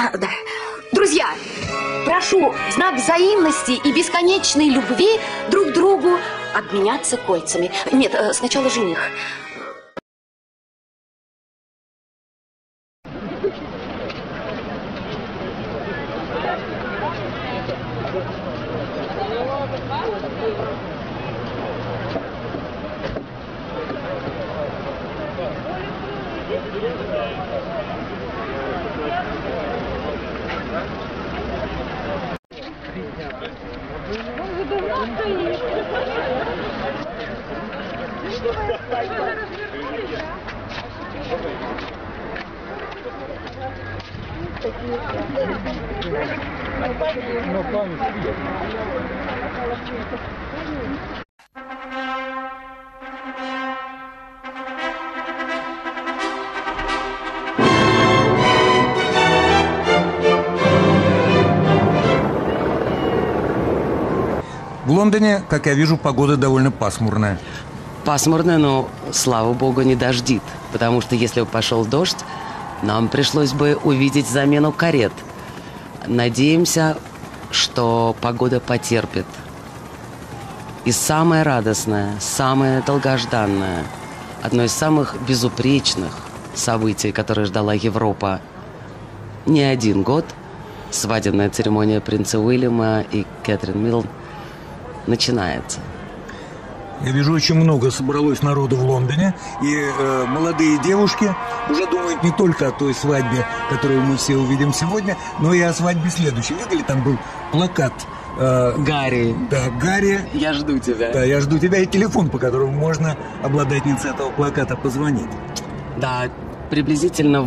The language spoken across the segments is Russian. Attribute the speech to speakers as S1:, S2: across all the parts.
S1: Да. Друзья, прошу в знак взаимности и бесконечной любви друг к другу обменяться кольцами. Нет, сначала жених.
S2: В Лондоне, как я вижу, погода довольно пасмурная.
S3: Пасмурная, но, слава богу, не дождит. Потому что если бы пошел дождь, нам пришлось бы увидеть замену карет. Надеемся, что погода потерпит. И самое радостное, самое долгожданное, одно из самых безупречных событий, которые ждала Европа не один год, свадебная церемония принца Уильяма и Кэтрин Милн начинается.
S2: Я вижу, очень много собралось народу в Лондоне, и молодые девушки уже думают не только о той свадьбе, которую мы все увидим сегодня, но и о свадьбе следующей. Видели, там был плакат
S3: Гарри.
S2: Да, Гарри.
S3: Я жду тебя.
S2: Да, я жду тебя, и телефон, по которому можно обладательнице этого плаката позвонить.
S3: Да, приблизительно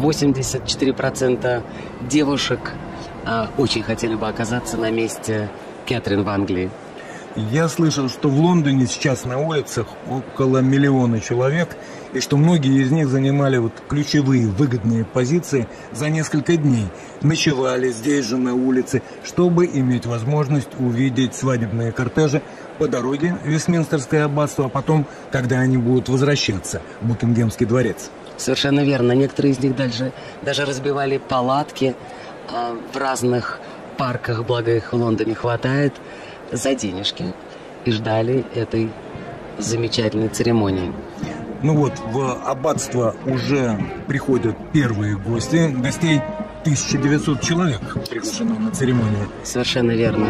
S3: 84% девушек очень хотели бы оказаться на месте Кэтрин в Англии.
S2: Я слышал, что в Лондоне сейчас на улицах около 1 миллиона человек, и что многие из них занимали вот ключевые выгодные позиции за несколько дней. Ночевали здесь же на улице, чтобы иметь возможность увидеть свадебные кортежи по дороге в Вестминстерское аббатство, а потом, когда они будут возвращаться в Букингемский дворец.
S3: Совершенно верно. Некоторые из них даже разбивали палатки в разных парках, благо их в Лондоне хватает, за денежки, и ждали этой замечательной церемонии.
S2: Ну вот, в аббатство уже приходят первые гости. Гостей 1900 человек приглашено на церемонию.
S3: Совершенно верно.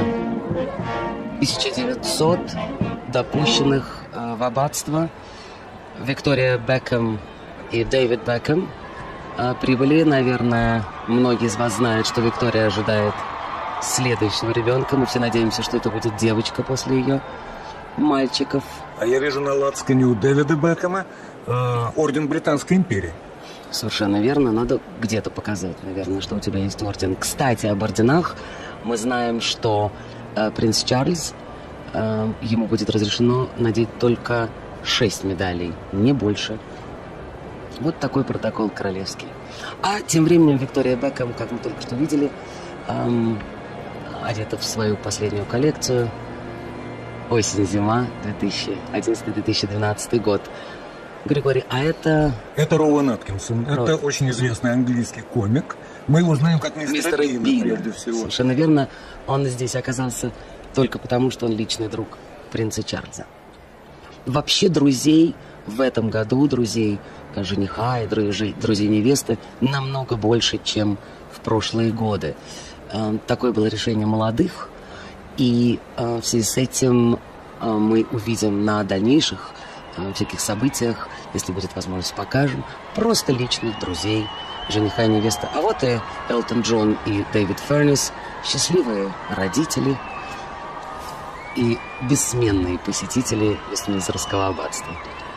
S3: 1900 допущенных в аббатство. Виктория Бекхэм и Дэвид Бекхэм прибыли. Наверное, многие из вас знают, что Виктория ожидает следующего ребенка. Мы все надеемся, что это будет девочка после ее мальчиков.
S2: А я вижу на лацкане у Дэвида Бекхэма орден Британской империи.
S3: Совершенно верно. Надо где-то показать, наверное, что у тебя есть орден. Кстати, об орденах. Мы знаем, что принц Чарльз, ему будет разрешено надеть только 6 медалей, не больше. Вот такой протокол королевский. А тем временем Виктория Бекхэм, как мы только что видели, одета в свою последнюю коллекцию. Осень-зима 2011-2012 год. Григорий, а это...
S2: Это Роуэн Аткинсон. Это очень известный английский комик. Мы его знаем как мистера Бина, прежде всего.
S3: Совершенно верно. Он здесь оказался только потому, что он личный друг принца Чарльза. Вообще друзей в этом году, друзей жениха и друзей невесты намного больше, чем в прошлые годы. Такое было решение молодых, и в связи с этим мы увидим на дальнейших всяких событиях, если будет возможность, покажем, просто личных друзей жениха и невесты. А вот и Элтон Джон и Дэвид Фернис, счастливые родители и бессменные посетители Вестминстерского аббатства.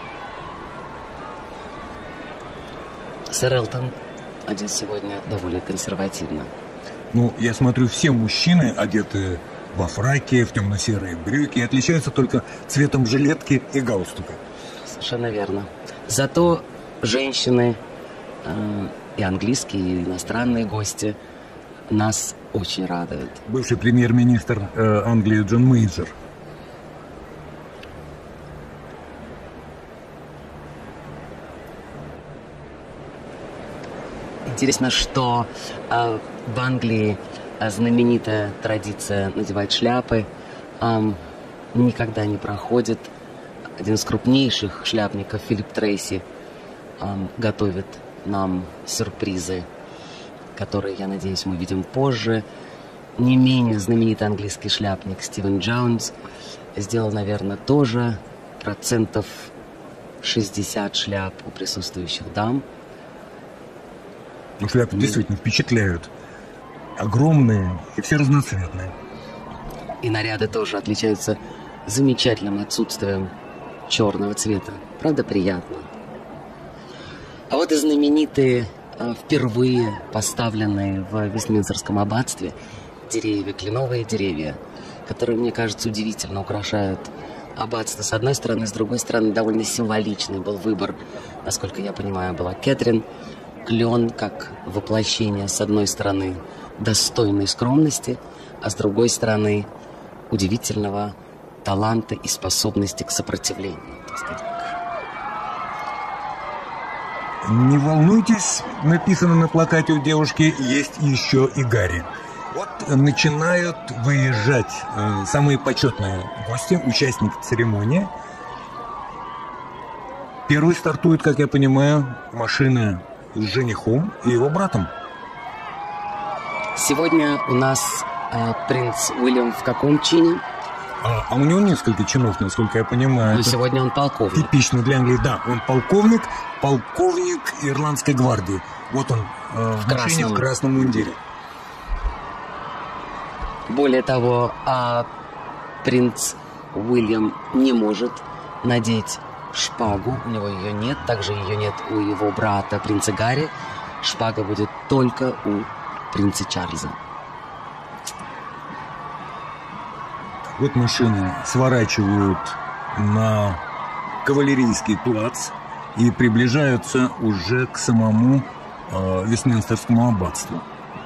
S3: Сэр Элтон одет сегодня довольно консервативно.
S2: Ну, я смотрю, все мужчины одеты во фраке, в темно-серые брюки, и отличаются только цветом жилетки и галстука.
S3: Совершенно верно. Зато женщины, и английские, и иностранные гости нас очень радуют.
S2: Бывший премьер-министр Англии Джон Мейджор.
S3: Интересно, что в Англии знаменитая традиция надевать шляпы никогда не проходит. Один из крупнейших шляпников, Филипп Трейси, готовит нам сюрпризы, которые, я надеюсь, мы видим позже. Не менее знаменитый английский шляпник Стивен Джонс сделал, наверное, тоже 60% шляп у присутствующих дам.
S2: Ну, шляпы действительно впечатляют. Огромные и все разноцветные.
S3: И наряды тоже отличаются замечательным отсутствием черного цвета. Правда, приятно. А вот и знаменитые, впервые поставленные в Вестминстерском аббатстве деревья, кленовые деревья, которые, мне кажется, удивительно украшают аббатство с одной стороны, с другой стороны, довольно символичный был выбор, насколько я понимаю, была Кэтрин. Клен как воплощение, с одной стороны, достойной скромности, а с другой стороны, удивительного таланта и способности к сопротивлению, так сказать.
S2: Не волнуйтесь, написано на плакате у девушки, есть еще и Гарри. Вот начинают выезжать самые почетные гости, участники церемонии. Первый стартует, как я понимаю, машина с женихом и его братом.
S3: Сегодня у нас принц Уильям в каком чине?
S2: А у него несколько чинов, насколько я понимаю.
S3: Но сегодня он полковник.
S2: Типично для Англии, да. Он полковник Ирландской гвардии. Вот он в машине в красном мундире.
S3: Более того, принц Уильям не может надеть шпагу. У него ее нет. Также ее нет у его брата, принца Гарри. Шпага будет только у принца Чарльза.
S2: Вот машины сворачивают на кавалерийский плац и приближаются уже к самому Вестминстерскому аббатству.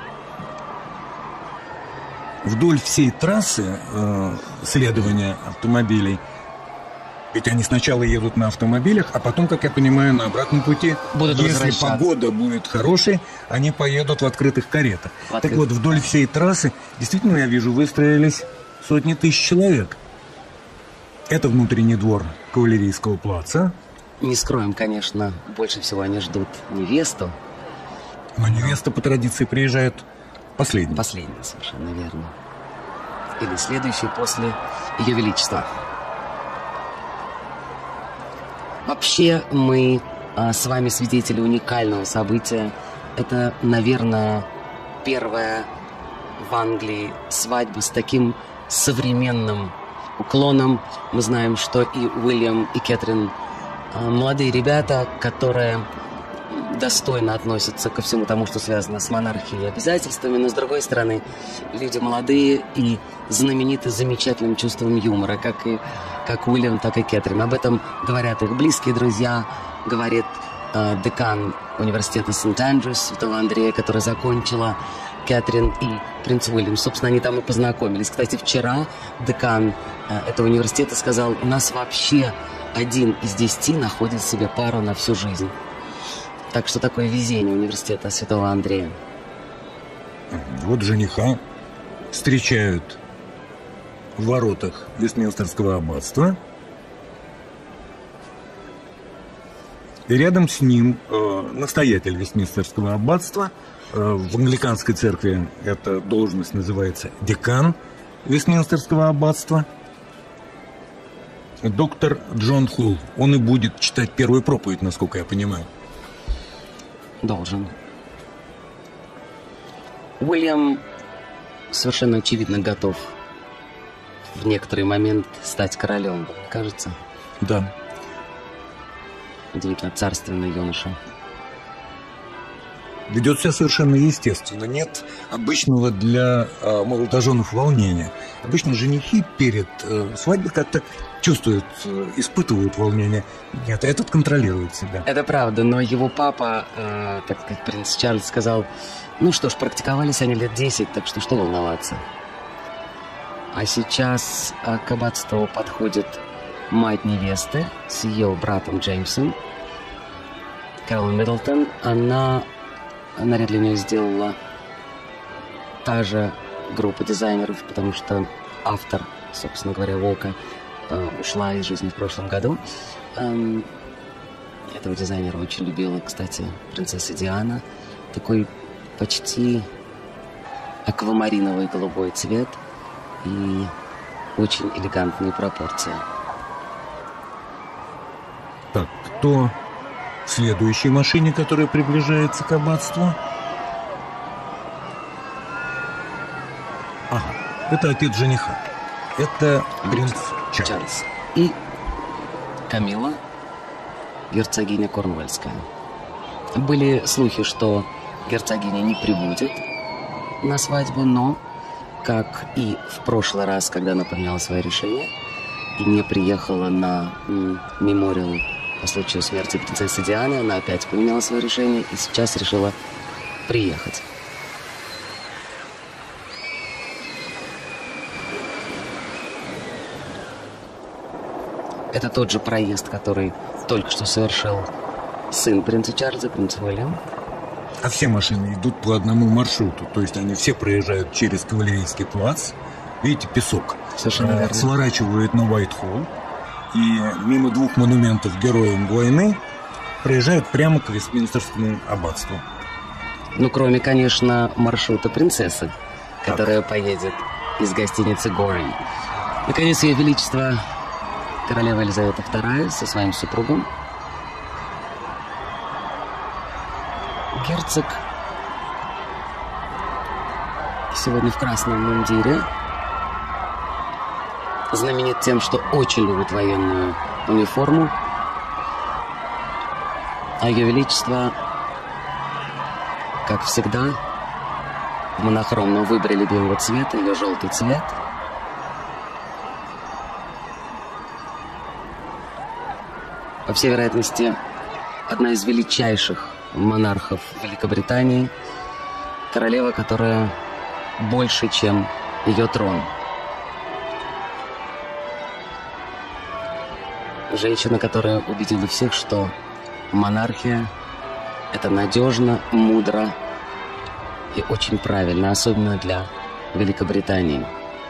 S2: Вдоль всей трассы следования автомобилей, ведь они сначала едут на автомобилях, а потом, как я понимаю, на обратном пути, если погода будет хорошей, они поедут в открытых каретах. Так вот, вдоль всей трассы, действительно, я вижу, выстроились сотни тысяч человек. Это внутренний двор кавалерийского плаца.
S3: Не скроем, конечно, больше всего они ждут невесту.
S2: Но невеста по традиции приезжает последней.
S3: Последняя, совершенно верно. Или следующий после Ее Величества. Вообще, мы с вами свидетели уникального события. Это, наверное, первая в Англии свадьба с таким современным уклоном. Мы знаем, что и Уильям, и Кэтрин молодые ребята, которые достойно относятся ко всему тому, что связано с монархией и обязательствами, но, с другой стороны, люди молодые и знамениты замечательным чувством юмора, как Уильям, так и Кэтрин. Об этом говорят их близкие друзья, говорит декан университета Сент-Эндрюс, Святого Андрея, которая закончила Кэтрин и принц Уильям. Собственно, они там и познакомились. Кстати, вчера декан этого университета сказал, у нас вообще 1 из 10 находит себе пару на всю жизнь. Так что такое везение университета Святого Андрея.
S2: Вот жениха встречают в воротах Вестминстерского аббатства. И рядом с ним настоятель Вестминстерского аббатства. В англиканской церкви эта должность называется декан Вестминстерского аббатства. Доктор Джон Холл. Он и будет читать первую проповедь, насколько я понимаю.
S3: Должен. Уильям совершенно очевидно готов в некоторый момент стать королем, мне кажется.
S2: Да.
S3: Удивительно царственный юноша.
S2: Ведет себя совершенно естественно. Нет обычного для молодоженов волнения. Обычно женихи перед свадьбой как-то чувствуют, испытывают волнение. Нет, этот контролирует себя.
S3: Это правда, но его папа, так сказать, принц Чарльз сказал, ну что ж, практиковались они лет 10, так что волноваться. А сейчас к аббатству подходит мать невесты с ее братом Джеймсом, Кэрол Миддлтон. Она наряд для нее сделала та же группа дизайнеров, потому что автор, собственно говоря, Вока ушла из жизни в прошлом году. Этого дизайнера очень любила, кстати, принцесса Диана. Такой почти аквамариновый голубой цвет и очень элегантные пропорции.
S2: Так, кто в следующей машине, которая приближается к аббатству? Ага, это отец жениха. Это принц Чарльз.
S3: И Камилла, герцогиня Корнуэльская. Были слухи, что герцогиня не прибудет на свадьбу, но, как и в прошлый раз, когда она поменяла свое решение и не приехала на мемориал по случаю смерти принцессы Дианы, она опять поменяла свое решение и сейчас решила приехать. Это тот же проезд, который только что совершил сын принца Чарльза, принц Уильям.
S2: А все машины идут по одному маршруту. То есть они все проезжают через Кавалерийский плац. Видите, песок.
S3: Совершенно верно.
S2: Сворачивают на Уайтхолл. И мимо двух монументов героям войны проезжают прямо к Вестминстерскому аббатству.
S3: Ну, кроме, конечно, маршрута принцессы, которая поедет из гостиницы Гори. Наконец, Ее Величество королева Елизавета II со своим супругом. Герцог сегодня в красном мундире. Знаменит тем, что очень любит военную униформу. А Ее Величество, как всегда, в монохромном выборе любимого цвета, ее желтый цвет. По всей вероятности, одна из величайших монархов Великобритании, королева, которая больше, чем ее трон. Женщина, которая убедила всех, что монархия – это надежно, мудро и очень правильно, особенно для Великобритании.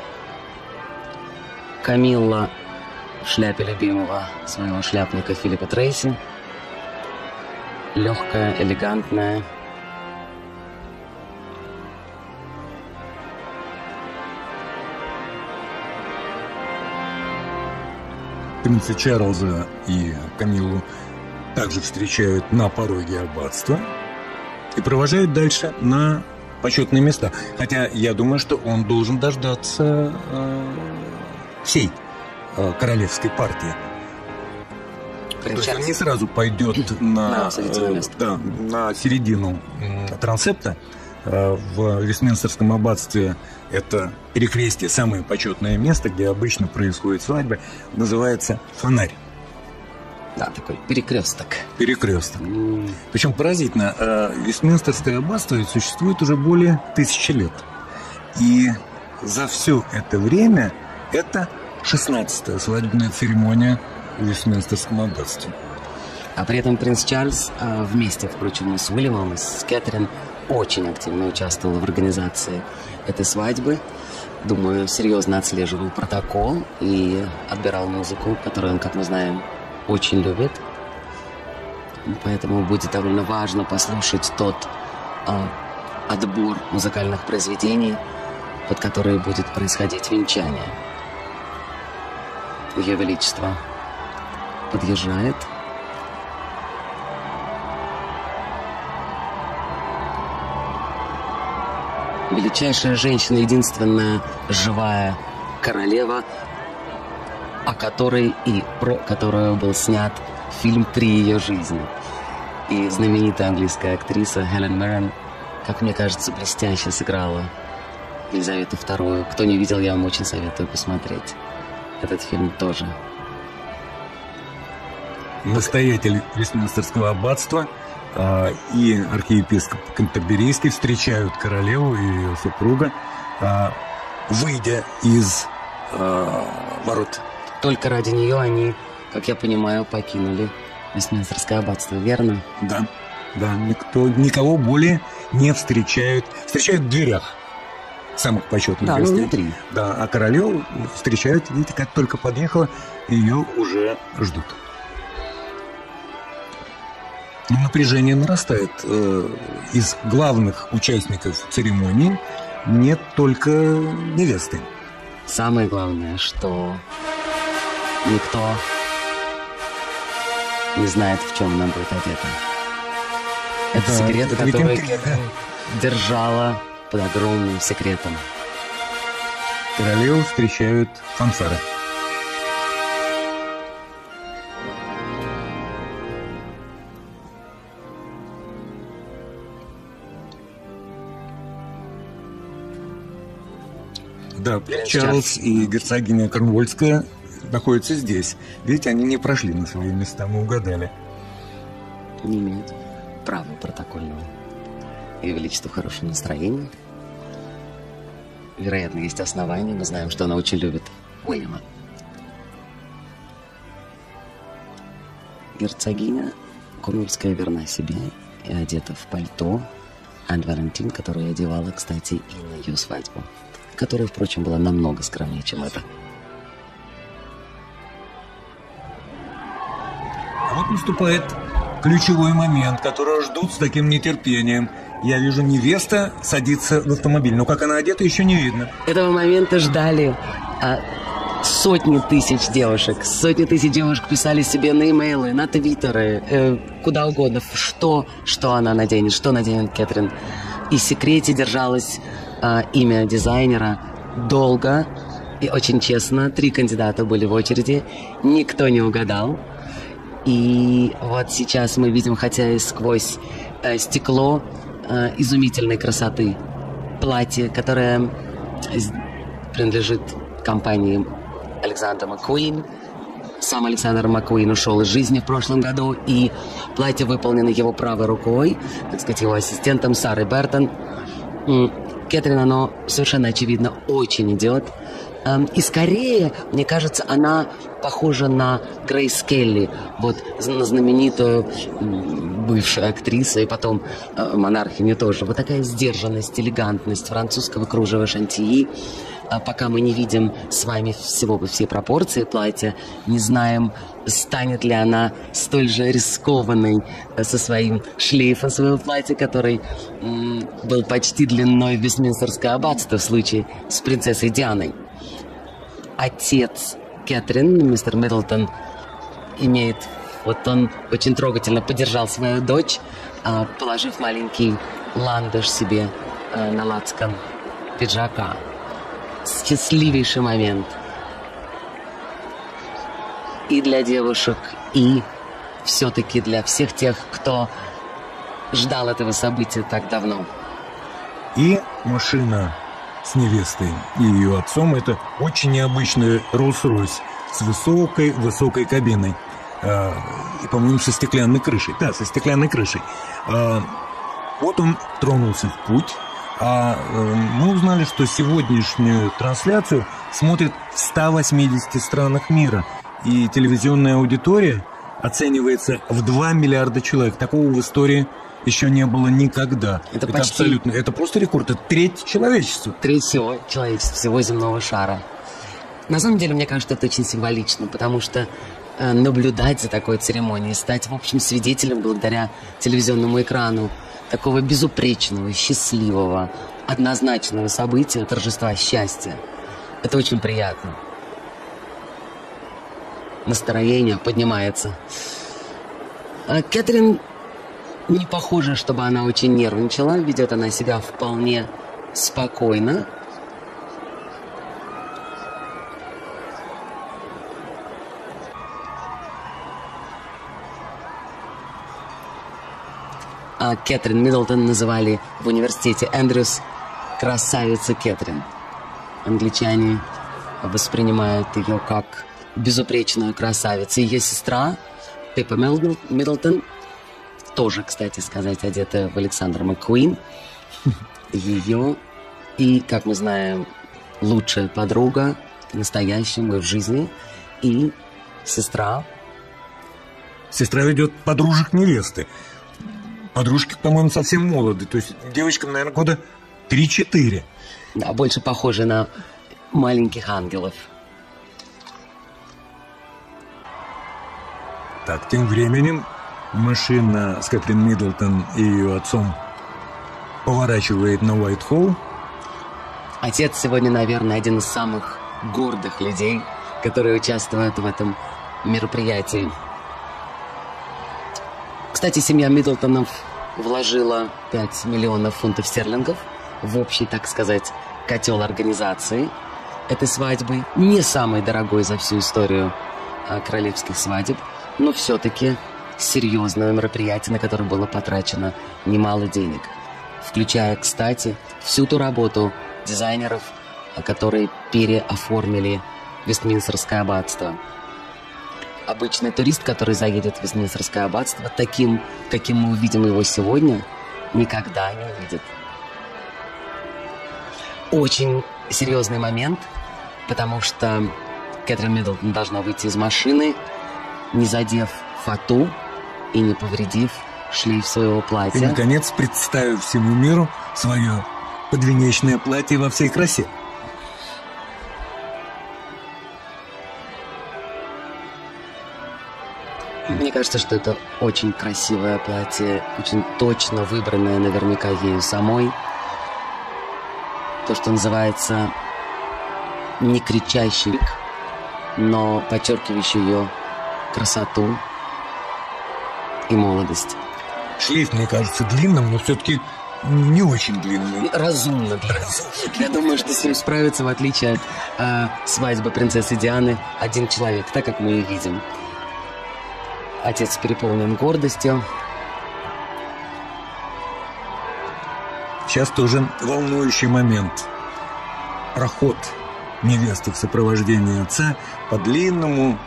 S3: Камилла в шляпе любимого своего шляпника Филиппа Трейси. Легкая, элегантная.
S2: Принца Чарльза и Камиллу также встречают на пороге аббатства и провожают дальше на почетные места. Хотя я думаю, что он должен дождаться всей королевской партии. То есть он не сразу пойдет на середину трансепта. В Вестминстерском аббатстве это перекрестие, самое почетное место, где обычно происходит свадьба, называется фонарь.
S3: Да, такой перекресток.
S2: Перекресток. Причем поразительно, Вестминстерское аббатство существует уже более 1000 лет. И за все это время это 16-я свадебная церемония в Вестминстерском аббатстве.
S3: А при этом принц Чарльз вместе, впрочем, и с Уильямом, и с Кэтрин очень активно участвовал в организации этой свадьбы. Думаю, серьезно отслеживал протокол и отбирал музыку, которую он, как мы знаем, очень любит. Поэтому будет довольно важно послушать тот отбор музыкальных произведений, под которые будет происходить венчание. Ее Величество подъезжает. Величайшая женщина, единственная живая королева, о которой и про которую был снят фильм «При ее жизни». И знаменитая английская актриса Хелен Миррен, как мне кажется, блестяще сыграла Елизавету II. Кто не видел, я вам очень советую посмотреть этот фильм тоже.
S2: Настоятель Вестминстерского аббатства и архиепископ Кантерберийский встречают королеву и ее супруга, выйдя из ворот.
S3: Только ради нее они, как я понимаю, покинули Вестминстерское аббатство, верно?
S2: Да. Да, никого более не встречают. Встречают в дверях самых почетных
S3: Да,
S2: гостей.
S3: ну внутри.
S2: Да, а королеву встречают, видите, как только подъехала, ее уже ждут. Но напряжение нарастает. Из главных участников церемонии нет только невесты.
S3: Самое главное, что никто не знает, в чем она будет одета. Это
S2: Да,
S3: секрет,
S2: это ведь
S3: который
S2: интрига.
S3: Кэтрин держала под огромным секретом.
S2: Королеву встречают фанфары. Да, Чарльз и герцогиня Корнуольская находятся здесь. Видите, они не прошли на свои места, мы угадали.
S3: Не имеют права протокольного. Ее Величество в хорошем настроении. Вероятно, есть основания. Мы знаем, что она очень любит Уильяма. Герцогиня Корнуольская верна себе и одета в пальто Ань Валентин, которую я одевала, кстати, и на ее свадьбу, которая, впрочем, была намного скромнее, чем это.
S2: А вот наступает ключевой момент, которого ждут с таким нетерпением. Я вижу, невеста садится в автомобиль, но как она одета, еще не видно.
S3: Этого момента ждали сотни тысяч девушек. Сотни тысяч девушек писали себе на имейлы, на твиттеры, куда угодно, что она наденет, что наденет Кэтрин. И в секрете держалось имя дизайнера долго и очень честно. 3 кандидата были в очереди, никто не угадал. И вот сейчас мы видим, хотя и сквозь стекло, изумительной красоты платье, которое принадлежит компании Александра Маккуин. Сам Александр Маккуин ушел из жизни в прошлом году, и платье выполнено его правой рукой, так сказать, его ассистентом Сарой Бертон. Кэтрин, оно совершенно очевидно очень идет. И скорее, мне кажется, она похожа на Грейс Келли, вот на знаменитую бывшую актрису и потом монархиню тоже. Вот такая сдержанность, элегантность французского кружева Шантии. Пока мы не видим с вами все пропорции платья, не знаем, станет ли она столь же рискованной со своим шлейфом своего платья, который был почти длиной в Вестминстерское аббатство в случае с принцессой Дианой. Отец Кэтрин, мистер Миддлтон, он очень трогательно поддержал свою дочь, положив маленький ландыш себе на лацкан пиджака. Счастливейший момент и для девушек, и все-таки для всех тех, кто ждал этого события так давно.
S2: И машина с невестой и ее отцом — это очень необычный Rolls-Royce с высокой кабиной. И, по-моему, со стеклянной крышей. Да, со стеклянной крышей. Вот он тронулся в путь. Мы узнали, что сегодняшнюю трансляцию смотрят в 180 странах мира. И телевизионная аудитория оценивается в 2 миллиарда человек. Такого в истории еще не было никогда. Это почти... абсолютно, это просто рекорд. Это треть человечества.
S3: Треть всего человечества, всего земного шара. На самом деле, мне кажется, это очень символично, потому что наблюдать за такой церемонией, стать, в общем, свидетелем благодаря телевизионному экрану такого безупречного, счастливого, однозначного события, торжества счастья. Это очень приятно. Настроение поднимается. Кэтрин не похоже, чтобы она очень нервничала. Ведет она себя вполне спокойно. Кэтрин Миддлтон называли в университете Эндрюс красавица Кэтрин. Англичане воспринимают ее как безупречную красавицу. Ее сестра Пиппа Миддлтон, тоже, кстати сказать, одета в Александра Маккуин. Ее и, как мы знаем, лучшая подруга по-настоящему и в жизни. И сестра.
S2: Сестра ведет подружек невесты. Подружки, по-моему, совсем молоды. То есть девочкам, наверное, года 3-4.
S3: Да, больше похожи на маленьких ангелов.
S2: Так, тем временем машина с Кэтрин Миддлтон и ее отцом поворачивает на Уайт-Холл.
S3: Отец сегодня, наверное, один из самых гордых людей, которые участвуют в этом мероприятии. Кстати, семья Миддлтонов вложила 5 миллионов фунтов стерлингов в общий, так сказать, котел организации этой свадьбы. Не самой дорогой за всю историю королевских свадеб, но все-таки серьезное мероприятие, на которое было потрачено немало денег. Включая, кстати, всю ту работу дизайнеров, которые переоформили Вестминстерское аббатство. Обычный турист, который заедет в Вестминстерское аббатство, таким, каким мы увидим его сегодня, никогда не увидит. Очень серьезный момент, потому что Кэтрин Миддлтон должна выйти из машины, не задев фату и не повредив шлейф своего платья.
S2: И, наконец, представив всему миру свое подвенечное платье во всей красе.
S3: Мне кажется, что это очень красивое платье, очень точно выбранное наверняка ею самой. То, что называется не кричащий, но подчеркивающий ее красоту и молодость.
S2: Шлейф, мне кажется, длинным, но все-таки не очень длинный.
S3: Разумно длинным. Я думаю, что с ним справится, в отличие от свадьбы принцессы Дианы, один человек, так как мы и видим. Отец переполнен гордостью.
S2: Сейчас тоже волнующий момент. Проход невесты в сопровождении отца по длинному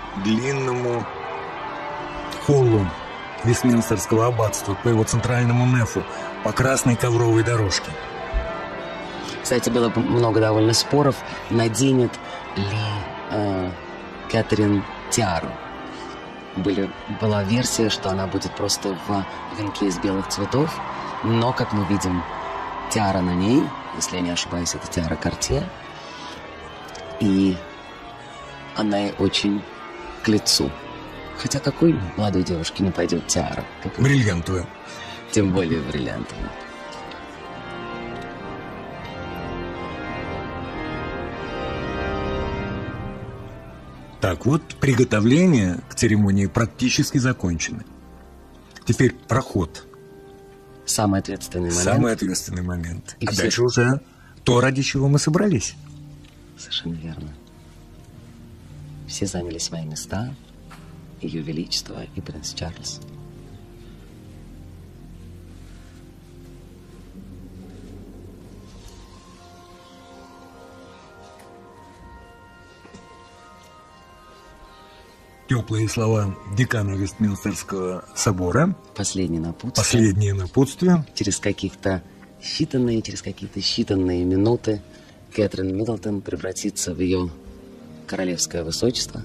S2: холлу Вестминстерского аббатства, по его центральному нефу, по красной ковровой дорожке.
S3: Кстати, было много довольно споров, наденет ли Кэтрин тиару. Была версия, что она будет просто в венке из белых цветов, но, как мы видим, тиара на ней, если я не ошибаюсь, это тиара Cartier, и она ей очень к лицу. Хотя какой молодой девушке не пойдет тиара?
S2: Бриллиантовая.
S3: Тем более бриллиантовая.
S2: Так вот, приготовления к церемонии практически закончены. Теперь проход.
S3: Самый ответственный момент.
S2: Самый ответственный момент.
S3: И
S2: а
S3: все...
S2: дальше уже то, ради чего мы собрались.
S3: Совершенно верно. Все заняли свои места. Ее Величество и принц Чарльз.
S2: Теплые слова декана Вестминстерского собора.
S3: Последнее напутствие.
S2: Последнее напутствие.
S3: Через какие-то считанные минуты Кэтрин Миддлтон превратится в ее королевское высочество.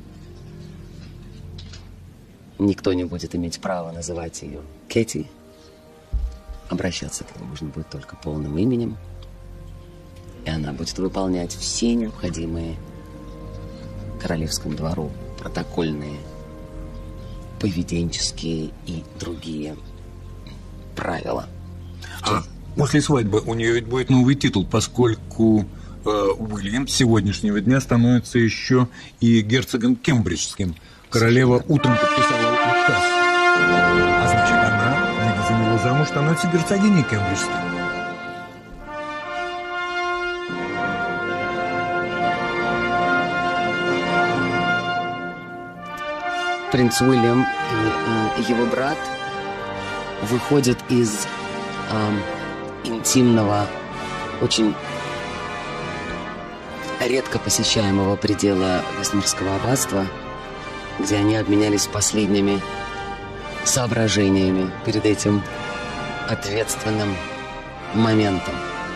S3: Никто не будет иметь права называть ее Кэти. Обращаться к ней можно будет только полным именем. И она будет выполнять все необходимые королевскому двору протокольные, поведенческие и другие правила.
S2: А после свадьбы у нее ведь будет новый титул, поскольку Уильям с сегодняшнего дня становится еще и герцогом кембриджским. Королева утром подписала указ. А значит, она, выйдя за него замуж, становится герцогиней кембриджской.
S3: Принц Уильям и его брат выходят из интимного, очень редко посещаемого предела Вестминстерского аббатства, где они обменялись последними соображениями перед этим ответственным моментом.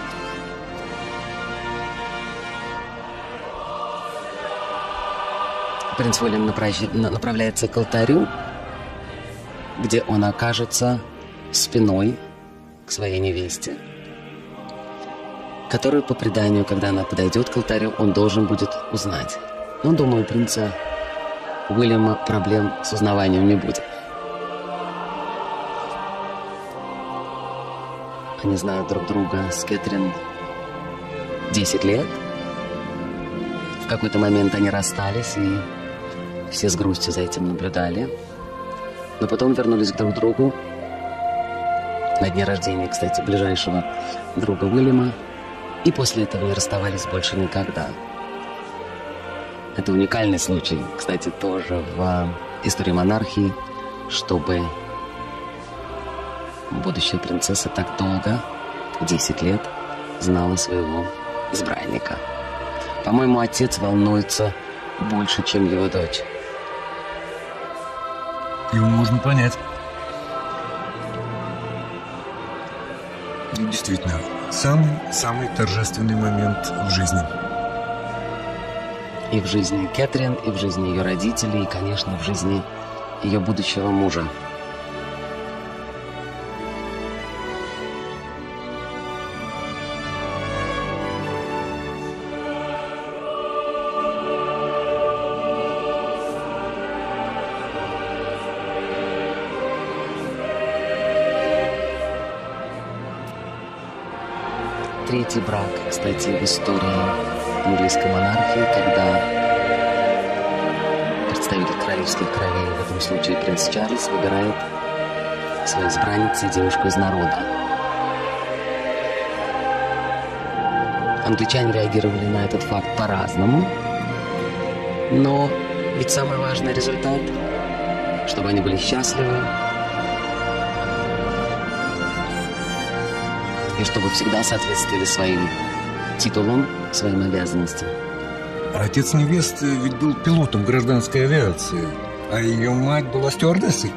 S3: Принц Уильям направляется к алтарю, где он окажется спиной к своей невесте, которую, по преданию, когда она подойдет к алтарю, он должен будет узнать. Но, думаю, у принца Уильяма проблем с узнаванием не будет. Они знают друг друга с Кэтрин 10 лет. В какой-то момент они расстались, и все с грустью за этим наблюдали. Но потом вернулись друг к другу на дне рождения, кстати, ближайшего друга Уильяма. И после этого не расставались больше никогда. Это уникальный случай, кстати, тоже в истории монархии, чтобы будущая принцесса так долго, 10 лет, знала своего избранника. По-моему, отец волнуется больше, чем его дочь.
S2: Его можно понять. И действительно, самый торжественный момент в жизни.
S3: И в жизни Кэтрин, и в жизни ее родителей, и, конечно, в жизни ее будущего мужа. Третий брак, кстати, в истории английской монархии, когда представитель королевских кровей, в этом случае принц Чарльз, выбирает своей избранницей девушку из народа. Англичане реагировали на этот факт по-разному, но ведь самый важный результат, чтобы они были счастливы, и чтобы всегда соответствовали своим титулам, своим обязанностям.
S2: А отец невесты ведь был пилотом гражданской авиации, а ее мать была стюардессой.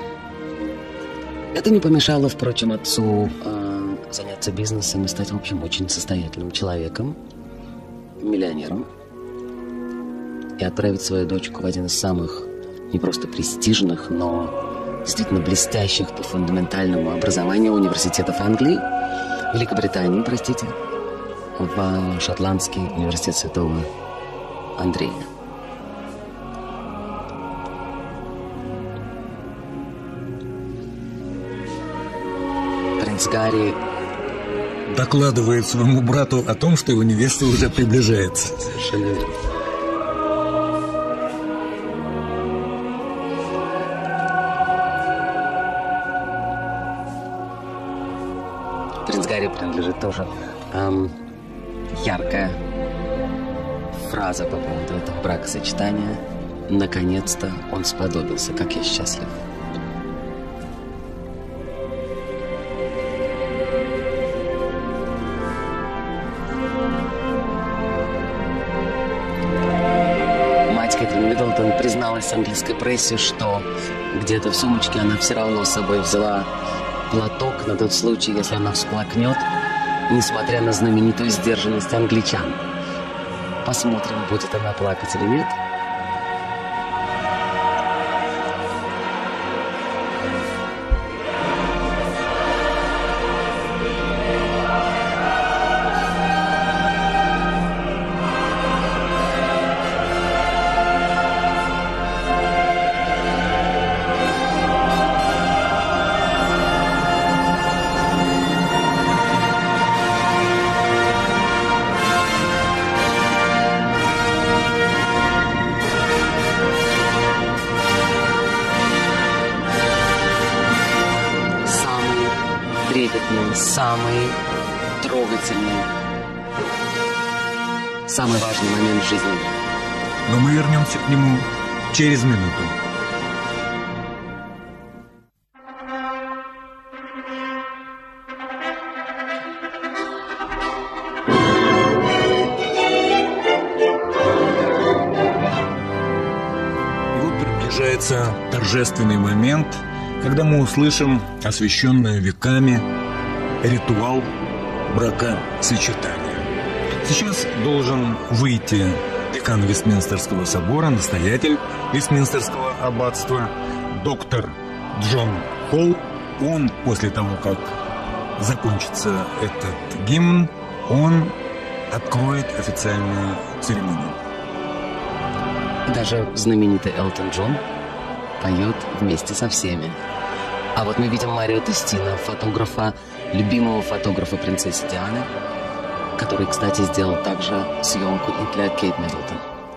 S3: Это не помешало, впрочем, отцу заняться бизнесом и стать, в общем, очень состоятельным человеком, миллионером, и отправить свою дочку в один из самых не просто престижных, но действительно блестящих по фундаментальному образованию университетов Англии, Великобритании, простите, в Шотландский университет Святого Андрея. Принц Гарри
S2: докладывает своему брату о том, что его невеста уже приближается.
S3: Совершенно верно. Принц Гарри принадлежит тоже яркая фраза по поводу этого бракосочетания. Наконец-то он сподобился, как я счастлив. Мать Кэтрин Миддлтон призналась английской прессе, что где-то в сумочке она все равно с собой взяла платок на тот случай, если она всплакнет, несмотря на знаменитую сдержанность англичан. Посмотрим, будет она плакать или нет. Самый трогательный, самый важный момент в жизни.
S2: Но мы вернемся к нему через минуту. И вот приближается торжественный момент, когда мы услышим освященное веками ритуал бракосочетания. Сейчас должен выйти декан Вестминстерского собора, настоятель Вестминстерского аббатства, доктор Джон Холл, он, после того, как закончится этот гимн, он откроет официальную церемонию.
S3: Даже знаменитый Элтон Джон поет вместе со всеми. А вот мы видим Марио Тестино, фотографа, любимого фотографа принцессы Дианы, который, кстати, сделал также съемку и для Кейт Миддлтон.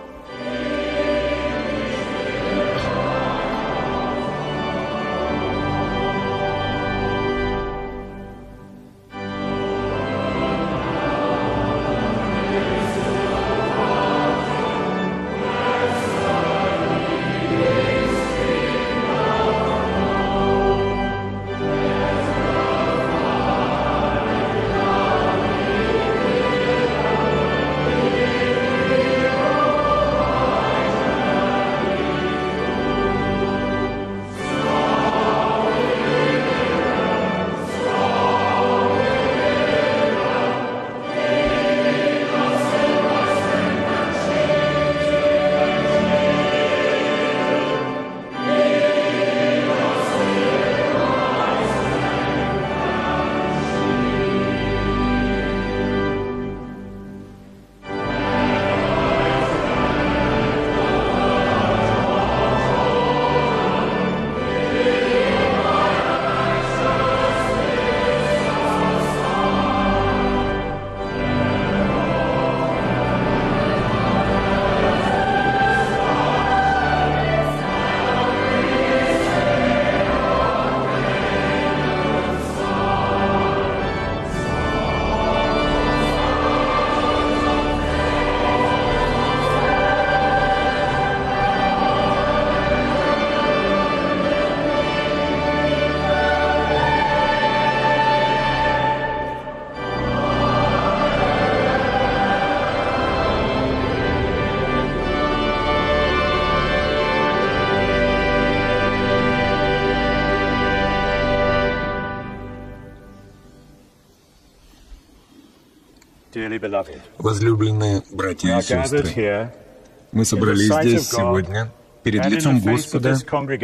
S2: Возлюбленные братья и сестры, мы собрались здесь сегодня перед лицом Господа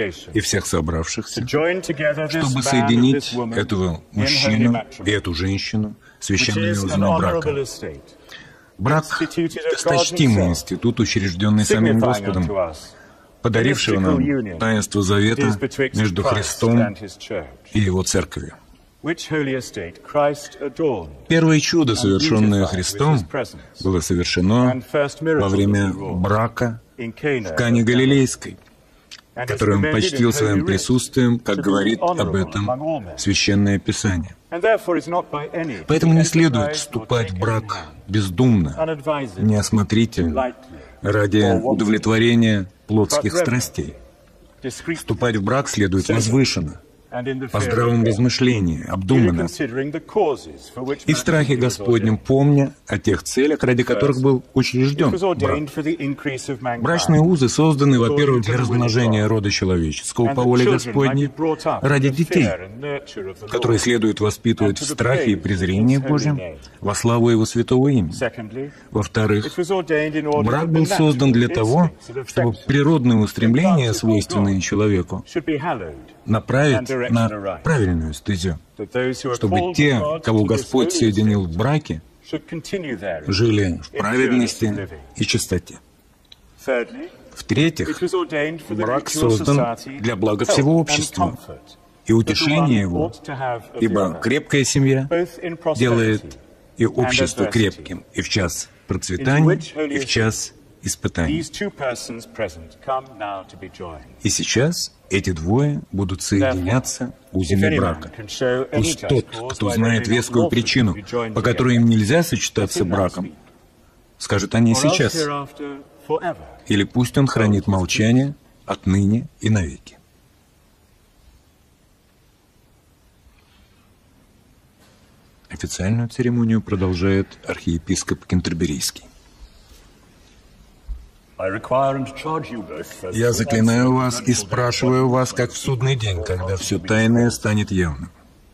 S2: и всех собравшихся, чтобы соединить этого мужчину и эту женщину священными узами брака. Брак — досточтимый институт, учрежденный самим Господом, подарившего нам таинство завета между Христом и Его Церковью. Первое чудо, совершенное Христом, было совершено во время брака в Кане Галилейской, который Он почтил своим присутствием, как говорит об этом Священное Писание. Поэтому не следует вступать в брак бездумно, неосмотрительно, ради удовлетворения плотских страстей. Вступать в брак следует возвышенно, по здравому размышлению, обдуманно, и в страхе Господнем, помня о тех целях, ради которых был учрежден брак. Брачные узы созданы, во-первых, для размножения рода человеческого по воле Господней, ради детей, которые следует воспитывать в страхе и презрении Божьем во славу Его святого имени. Во-вторых, брак был создан для того, чтобы природные устремления, свойственные человеку, направить на правильную стезю, чтобы те, кого Господь соединил в браке, жили в праведности и чистоте. В-третьих, брак создан для блага всего общества и утешения его, ибо крепкая семья делает и общество крепким и в час процветания, и в час испытаний. И сейчас эти двое будут соединяться узами брака. Пусть тот, кто знает вескую причину, по которой им нельзя сочетаться браком, скажет о ней сейчас. Или пусть он хранит молчание отныне и навеки. Официальную церемонию продолжает архиепископ Кентерберийский. Я заклинаю вас и спрашиваю вас, как в судный день, когда все тайное станет явным.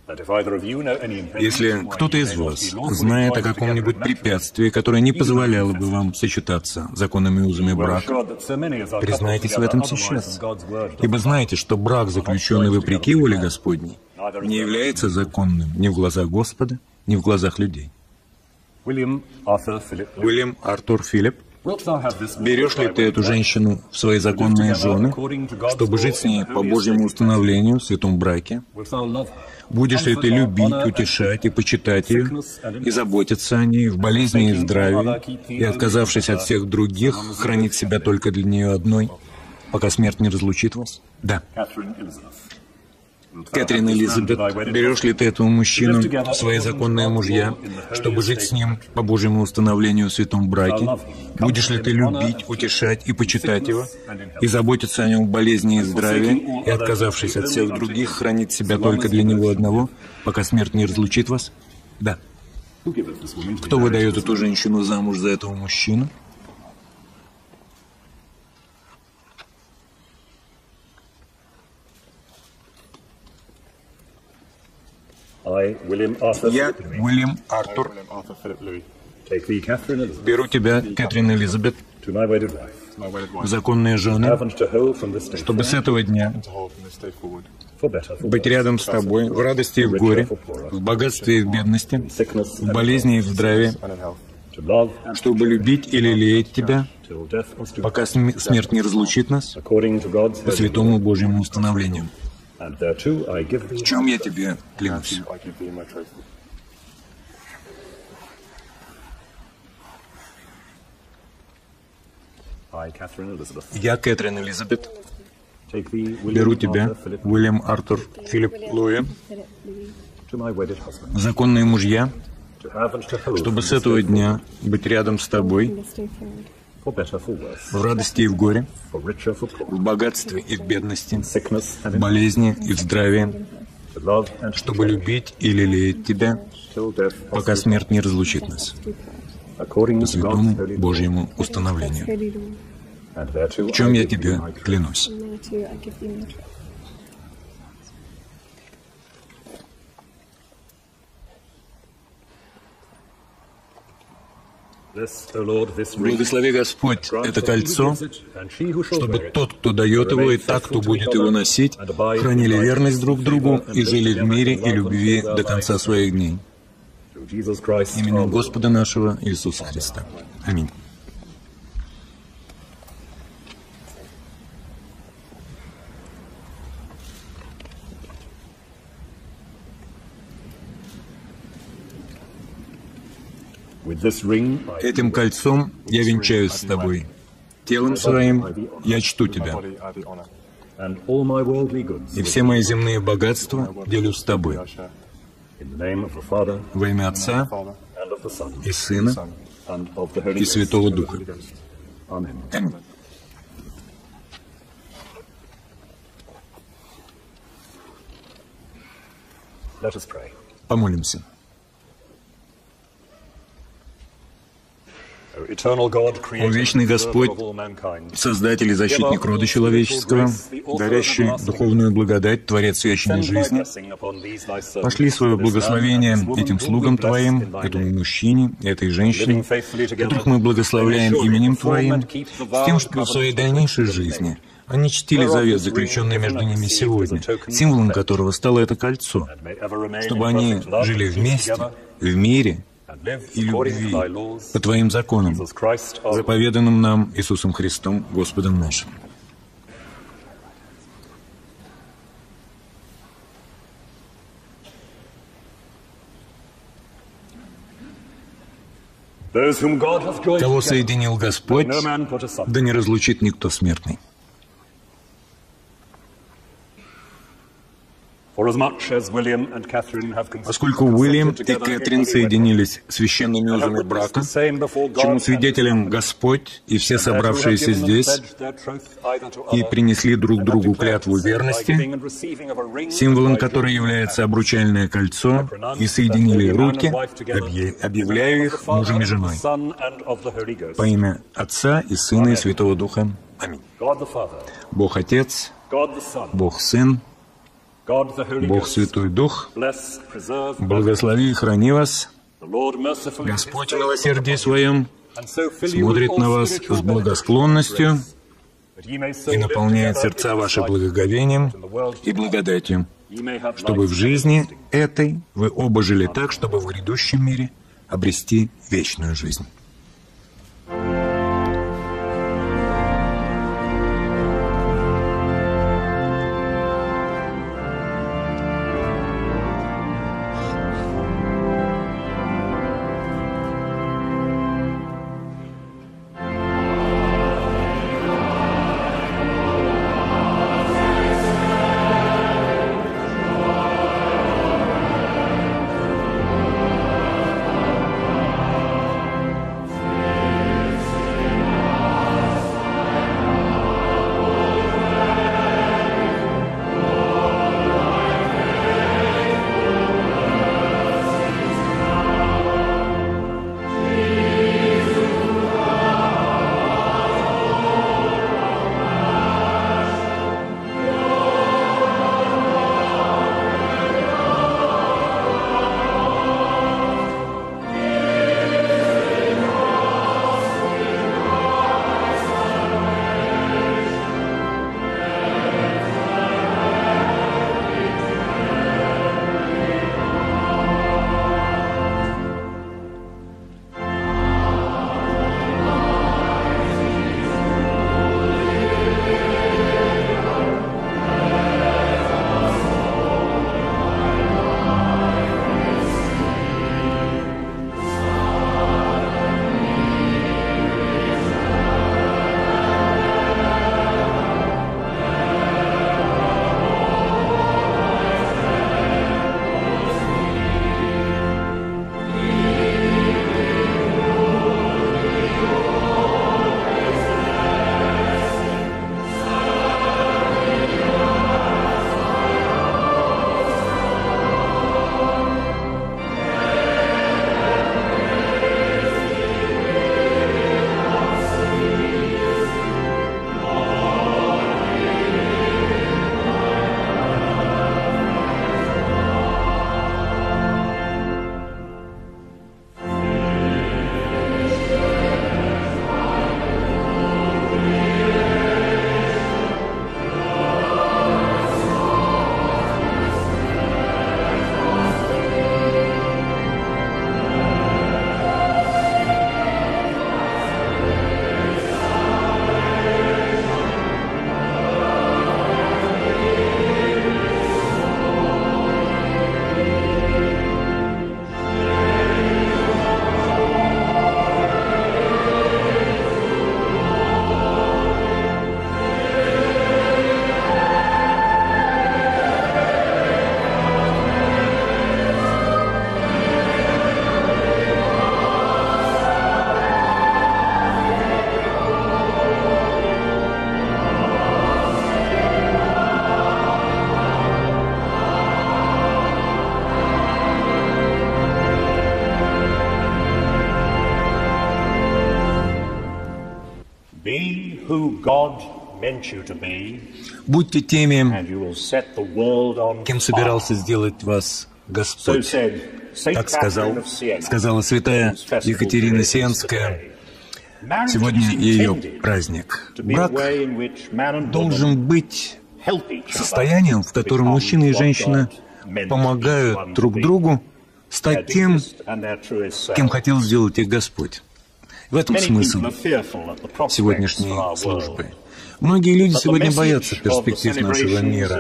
S2: Если кто-то из вас знает о каком-нибудь препятствии, которое не позволяло бы вам сочетаться законными узами брака, признайтесь в этом сейчас. Ибо знаете, что брак, заключенный вопреки воле Господней, не является законным ни в глазах Господа, ни в глазах людей.
S4: William Arthur Philip.
S2: Уильям Артур Филипп,
S4: Wilt thou have this
S2: берешь ли ты эту женщину в свои законные жены, чтобы жить с ней по Божьему установлению, в святом браке?
S4: Wilt thou love her?
S2: Будешь ли ты любить, утешать и почитать ее, и заботиться о ней в болезни и здравии, и, отказавшись от всех других, хранить себя только для нее одной, пока смерть не разлучит вас? Да.
S4: Catherine Elizabeth.
S2: Кэтрин Элизабет, берешь ли ты этого мужчину в свои законные мужья, чтобы жить с ним по Божьему установлению в святом браке? Будешь ли ты любить, утешать и почитать его, и заботиться о нем в болезни и здравии, и, отказавшись от всех других, хранить себя только для него одного, пока смерть не разлучит вас? Да.
S4: Who giveth this woman to
S2: Кто выдает эту женщину замуж за этого мужчину?
S4: I, William Arthur
S2: Я,
S4: Philip Louis,
S2: Уильям Артур,
S4: take thee, Catherine Elizabeth,
S2: беру тебя, Кэтрин Элизабет,
S4: to my wedded wife,
S2: в законные жены,
S4: have and to hold from this day
S2: чтобы с этого дня
S4: for better, for
S2: быть рядом с тобой в радости и в горе, в богатстве и в бедности,
S4: sickness,
S2: в болезни и в здравии,
S4: to love
S2: чтобы любить и лелеять тебя,
S4: till death us do,
S2: пока смерть не разлучит нас,
S4: according to God's
S2: по
S4: holy will.
S2: святому Божьему установлению.
S4: And thereto I give thee
S2: В чем я тебе клянусь?
S4: I, Catherine Elizabeth,
S2: Я, Кэтрин Элизабет,
S4: take thee,
S2: беру
S4: William
S2: тебя,
S4: Arthur Philip,
S2: Уильям Артур Филипп Луи,
S4: to my wedded husband,
S2: в законные мужья,
S4: to have and to hold
S2: чтобы
S4: from
S2: с
S4: this
S2: этого
S4: day
S2: дня быть рядом с тобой,
S4: for better, for worse,
S2: в радости и в горе,
S4: for richer, for
S2: в
S4: poor,
S2: богатстве и в бедности,
S4: sickness and
S2: в
S4: in
S2: болезни и в здравии,
S4: to love and to
S2: чтобы любить и лелеять тебя,
S4: till death us
S2: пока
S4: do,
S2: смерть не разлучит нас,
S4: according
S2: по
S4: to God's
S2: святому
S4: holy will.
S2: Божьему установлению.
S4: And thereto
S2: В чем
S4: I
S2: я
S4: give thee
S2: тебе
S4: my trust.
S2: клянусь?
S4: Bless, O Lord, this ring.
S2: Благослови Господь
S4: Grant
S2: это
S4: that he who
S2: кольцо,
S4: gives it, and she who shall
S2: чтобы
S4: wear it,
S2: тот, кто дает его, и та, кто будет его носить, хранили верность друг другу и жили в мире и любви до конца своих дней.
S4: through Jesus Christ, our
S2: Именем
S4: Lord.
S2: Господа нашего Иисуса Христа. Аминь.
S4: With this ring, I
S2: Этим кольцом я венчаюсь с тобой. Телом своим я чту тебя.
S4: and all my worldly goods,
S2: И все мои земные богатства делю с тобой.
S4: in the name of the Father,
S2: Во имя Отца
S4: and of the Son,
S2: и Сына
S4: and of the Holy
S2: и
S4: Ghost.
S2: Святого Духа.
S4: Amen.
S2: Аминь.
S4: Let us pray.
S2: Помолимся.
S4: O eternal God, creator
S2: О вечный
S4: and
S2: Господь,
S4: preserver of all mankind,
S2: Создатель и защитник рода человеческого, дарящий духовную благодать, Творец вечной
S4: send thy
S2: жизни,
S4: blessing upon these thy servants,
S2: пошли свое
S4: this
S2: благословение
S4: man and this woman
S2: этим
S4: whom
S2: слугам
S4: we bless
S2: Твоим,
S4: in thy
S2: этому
S4: name.
S2: мужчине, этой женщине,
S4: Living faithfully together,
S2: которых мы благословляем
S4: they may
S2: именем
S4: surely
S2: Твоим,
S4: perform and keep the
S2: с тем,
S4: vow
S2: чтобы в
S4: and
S2: своей
S4: covenant
S2: дальнейшей
S4: with them.
S2: жизни они чтили завет, заключенный между ними сегодня, символом которого стало это кольцо,
S4: and may ever remain
S2: чтобы
S4: in
S2: они
S4: perfect love
S2: жили
S4: and peace
S2: вместе,
S4: together,
S2: в мире
S4: and live
S2: и
S4: according to
S2: любви
S4: thy laws,
S2: по Твоим законам,
S4: Jesus Christ, our Lord.
S2: заповеданным нам Иисусом Христом, Господом нашим.
S4: Those whom God hath joined
S2: Кого
S4: together,
S2: соединил Господь,
S4: no man put asunder.
S2: да не разлучит никто смертный.
S4: Forasmuch as William and Catherine have
S2: Поскольку Уильям и Кэтрин соединились священными узами брака, чему свидетелем Господь и все собравшиеся здесь, и принесли друг другу клятву верности, символом которой является обручальное кольцо, и соединили руки, объявляю их мужем и женой. По имя Отца и Сына и Святого Духа. Аминь. Бог Отец, Бог Сын, Бог Святой Дух, благослови и храни вас. Господь в милосердии Своем смотрит на вас с благосклонностью и наполняет сердца ваши благоговением и благодатью. чтобы в жизни этой вы оба жили так, чтобы в грядущем мире обрести вечную жизнь.
S5: Be who God meant you to be,
S2: Будьте теми,
S5: and you will set the world on
S2: кем
S5: fire.
S2: собирался сделать вас Господь. Так сказала святая Екатерина Сиенская. Сегодня ее праздник. Брак должен быть состоянием, в котором мужчина и женщина помогают друг другу стать тем, кем хотел сделать их Господь. В этом смысл сегодняшней службы. Многие люди сегодня боятся перспектив нашего мира.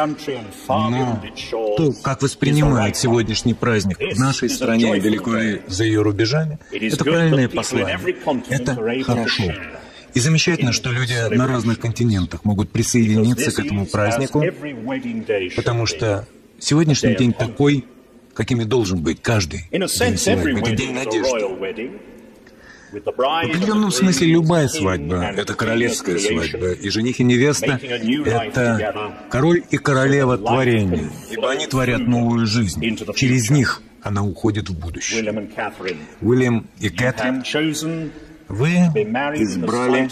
S2: Но то, как воспринимают сегодняшний праздник в нашей стране и далеко за ее рубежами, это правильное послание. Это хорошо. И замечательно, что люди на разных континентах могут присоединиться к этому празднику, потому что сегодняшний день такой, каким и должен быть каждый день свадьбы. Это день надежды. В определенном смысле любая свадьба – это королевская свадьба, и жених и невеста – это король и королева творения, ибо они творят новую жизнь. Через них она уходит в будущее. Уильям и Кэтрин, вы избрали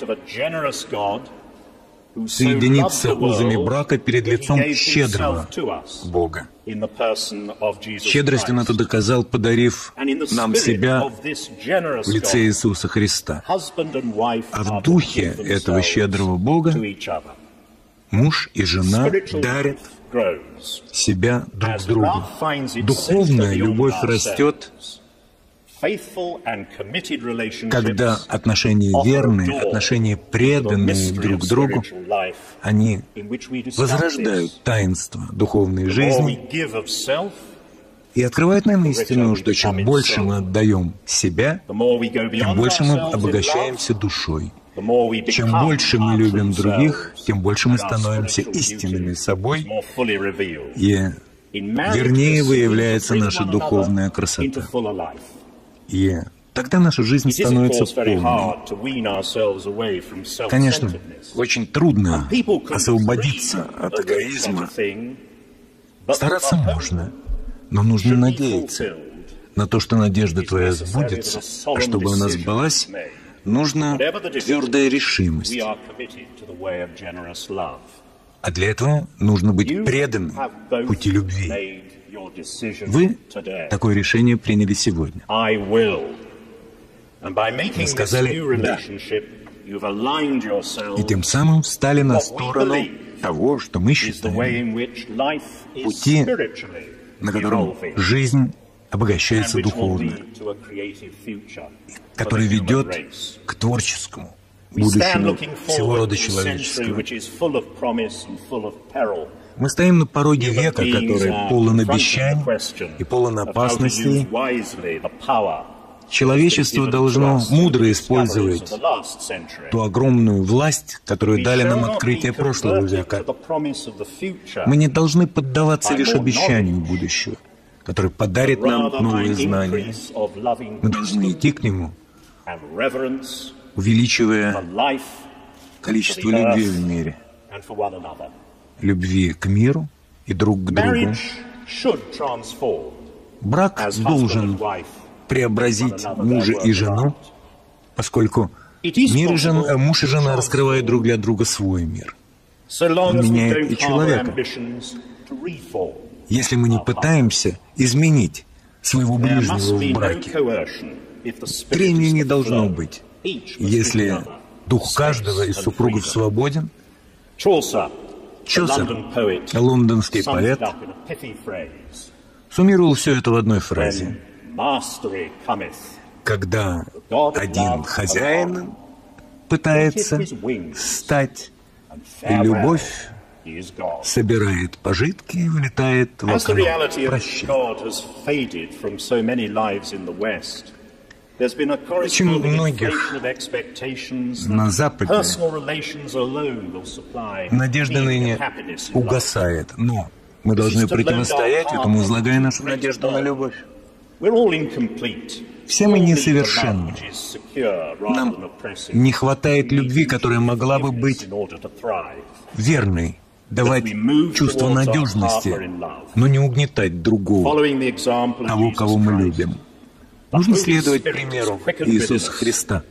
S2: соединиться узами брака перед лицом щедрого Бога. Щедрость Он это доказал, подарив нам себя в лице Иисуса Христа. А в духе этого щедрого Бога муж и жена дарят
S5: grows.
S2: себя друг
S5: As
S2: к другу.
S5: love finds its
S2: Духовная
S5: center
S2: любовь
S5: beyond
S2: растет,
S5: ourselves, faithful and committed
S2: когда
S5: relationships
S2: отношения верные, отношения преданные друг другу, они возрождают таинство духовной жизни и открывают нам истину, что чем больше мы отдаем себя, тем больше мы обогащаемся душой. Чем больше мы любим других, тем больше мы становимся истинными собой, и вернее выявляется наша духовная красота. И тогда наша жизнь становится полной. Конечно, очень трудно освободиться от эгоизма. Стараться можно, но нужно надеяться на то, что надежда твоя сбудется, а чтобы она сбылась, нужна твердая решимость. А для этого нужно быть преданным пути любви. Вы такое решение приняли сегодня. Вы сказали «да». И тем самым встали на сторону того, что мы считаем пути, на котором жизнь обогащается духовно, который ведет к творческому будущему всего рода человеческого. Мы стоим на пороге века, который полон обещаний и полон опасностей. Человечество должно мудро использовать ту огромную власть, которую дали нам открытия прошлого века. Мы не должны поддаваться лишь обещанию будущего, который подарит нам новые знания. Мы должны идти к нему, увеличивая количество любви в мире, любви к миру и друг к другу. Брак должен преобразить мужа и жену, поскольку муж и жена раскрывают друг для друга свой мир. Он меняет и человека. Если мы не пытаемся изменить своего ближнего в браке, трения не должно быть. Если дух каждого из супругов свободен, Чосер, лондонский поэт, суммировал все это в одной фразе. Когда один хозяин пытается стать, и любовь собирает пожитки и вылетает в окно. Прощай. Очень многих на Западе надежда ныне угасает, но мы должны противостоять этому, излагая нашу надежду на любовь. Все мы несовершенны. Нам не хватает любви, которая могла бы быть верной, давать чувство надежности, но не угнетать другого, того, кого мы любим. Нужно следовать примеру Иисуса Христа,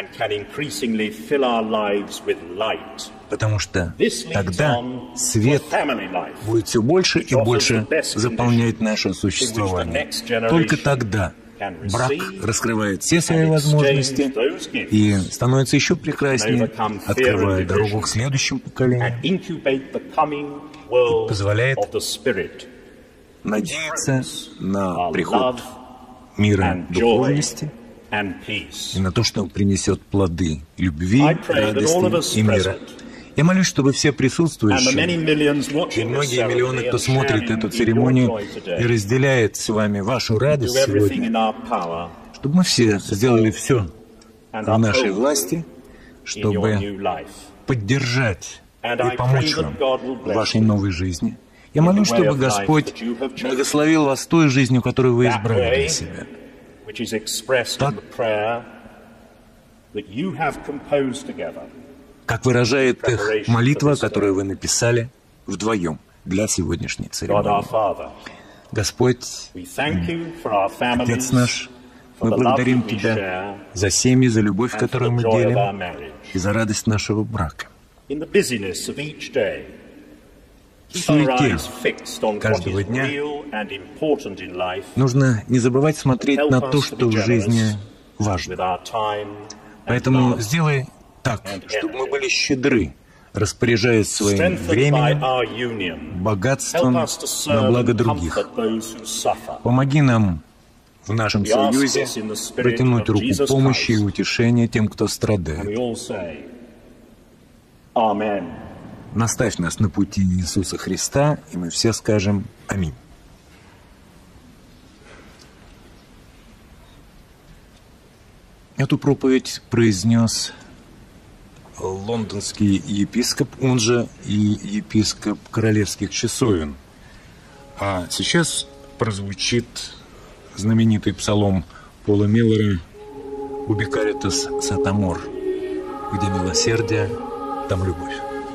S2: потому что тогда свет будет все больше и больше заполнять наше существование. Только тогда брак раскрывает все свои возможности и становится еще прекраснее, открывая дорогу к следующим поколениям и позволяет надеяться на приход мира духовности и на то, что он принесет плоды любви, радости и мира. Я молюсь, чтобы все присутствующие и многие миллионы, кто смотрит эту церемонию и разделяет с вами вашу радость сегодня, чтобы мы все сделали все в нашей власти, чтобы поддержать и помочь вам в вашей новой жизни. Я молюсь, чтобы Господь благословил вас той жизнью, которую вы избрали для себя. Так, как выражает их молитва, которую вы написали вдвоем для сегодняшней церемонии. Господь, Отец наш, мы благодарим Тебя за семьи, за любовь, которую мы делим, и за радость нашего брака. В суете каждого дня нужно не забывать смотреть на то, что в жизни важно. Поэтому сделай так, чтобы мы были щедры распоряжаясь своим
S5: Strengthened by
S2: временем,
S5: our union,
S2: богатством
S5: help us to
S2: на
S5: serve
S2: благо
S5: and
S2: других.
S5: comfort those who suffer.
S2: Помоги нам в нашем союзе протянуть руку помощи и утешения тем, кто
S5: And
S2: страдает.
S5: we all say, Amen.
S2: Наставь нас на пути Иисуса Христа, и мы все скажем «Аминь». Эту проповедь произнес лондонский епископ, он же и епископ королевских часовен. А сейчас прозвучит знаменитый псалом Пола Миллера «Ubi caritas sat amor», где милосердие, там любовь.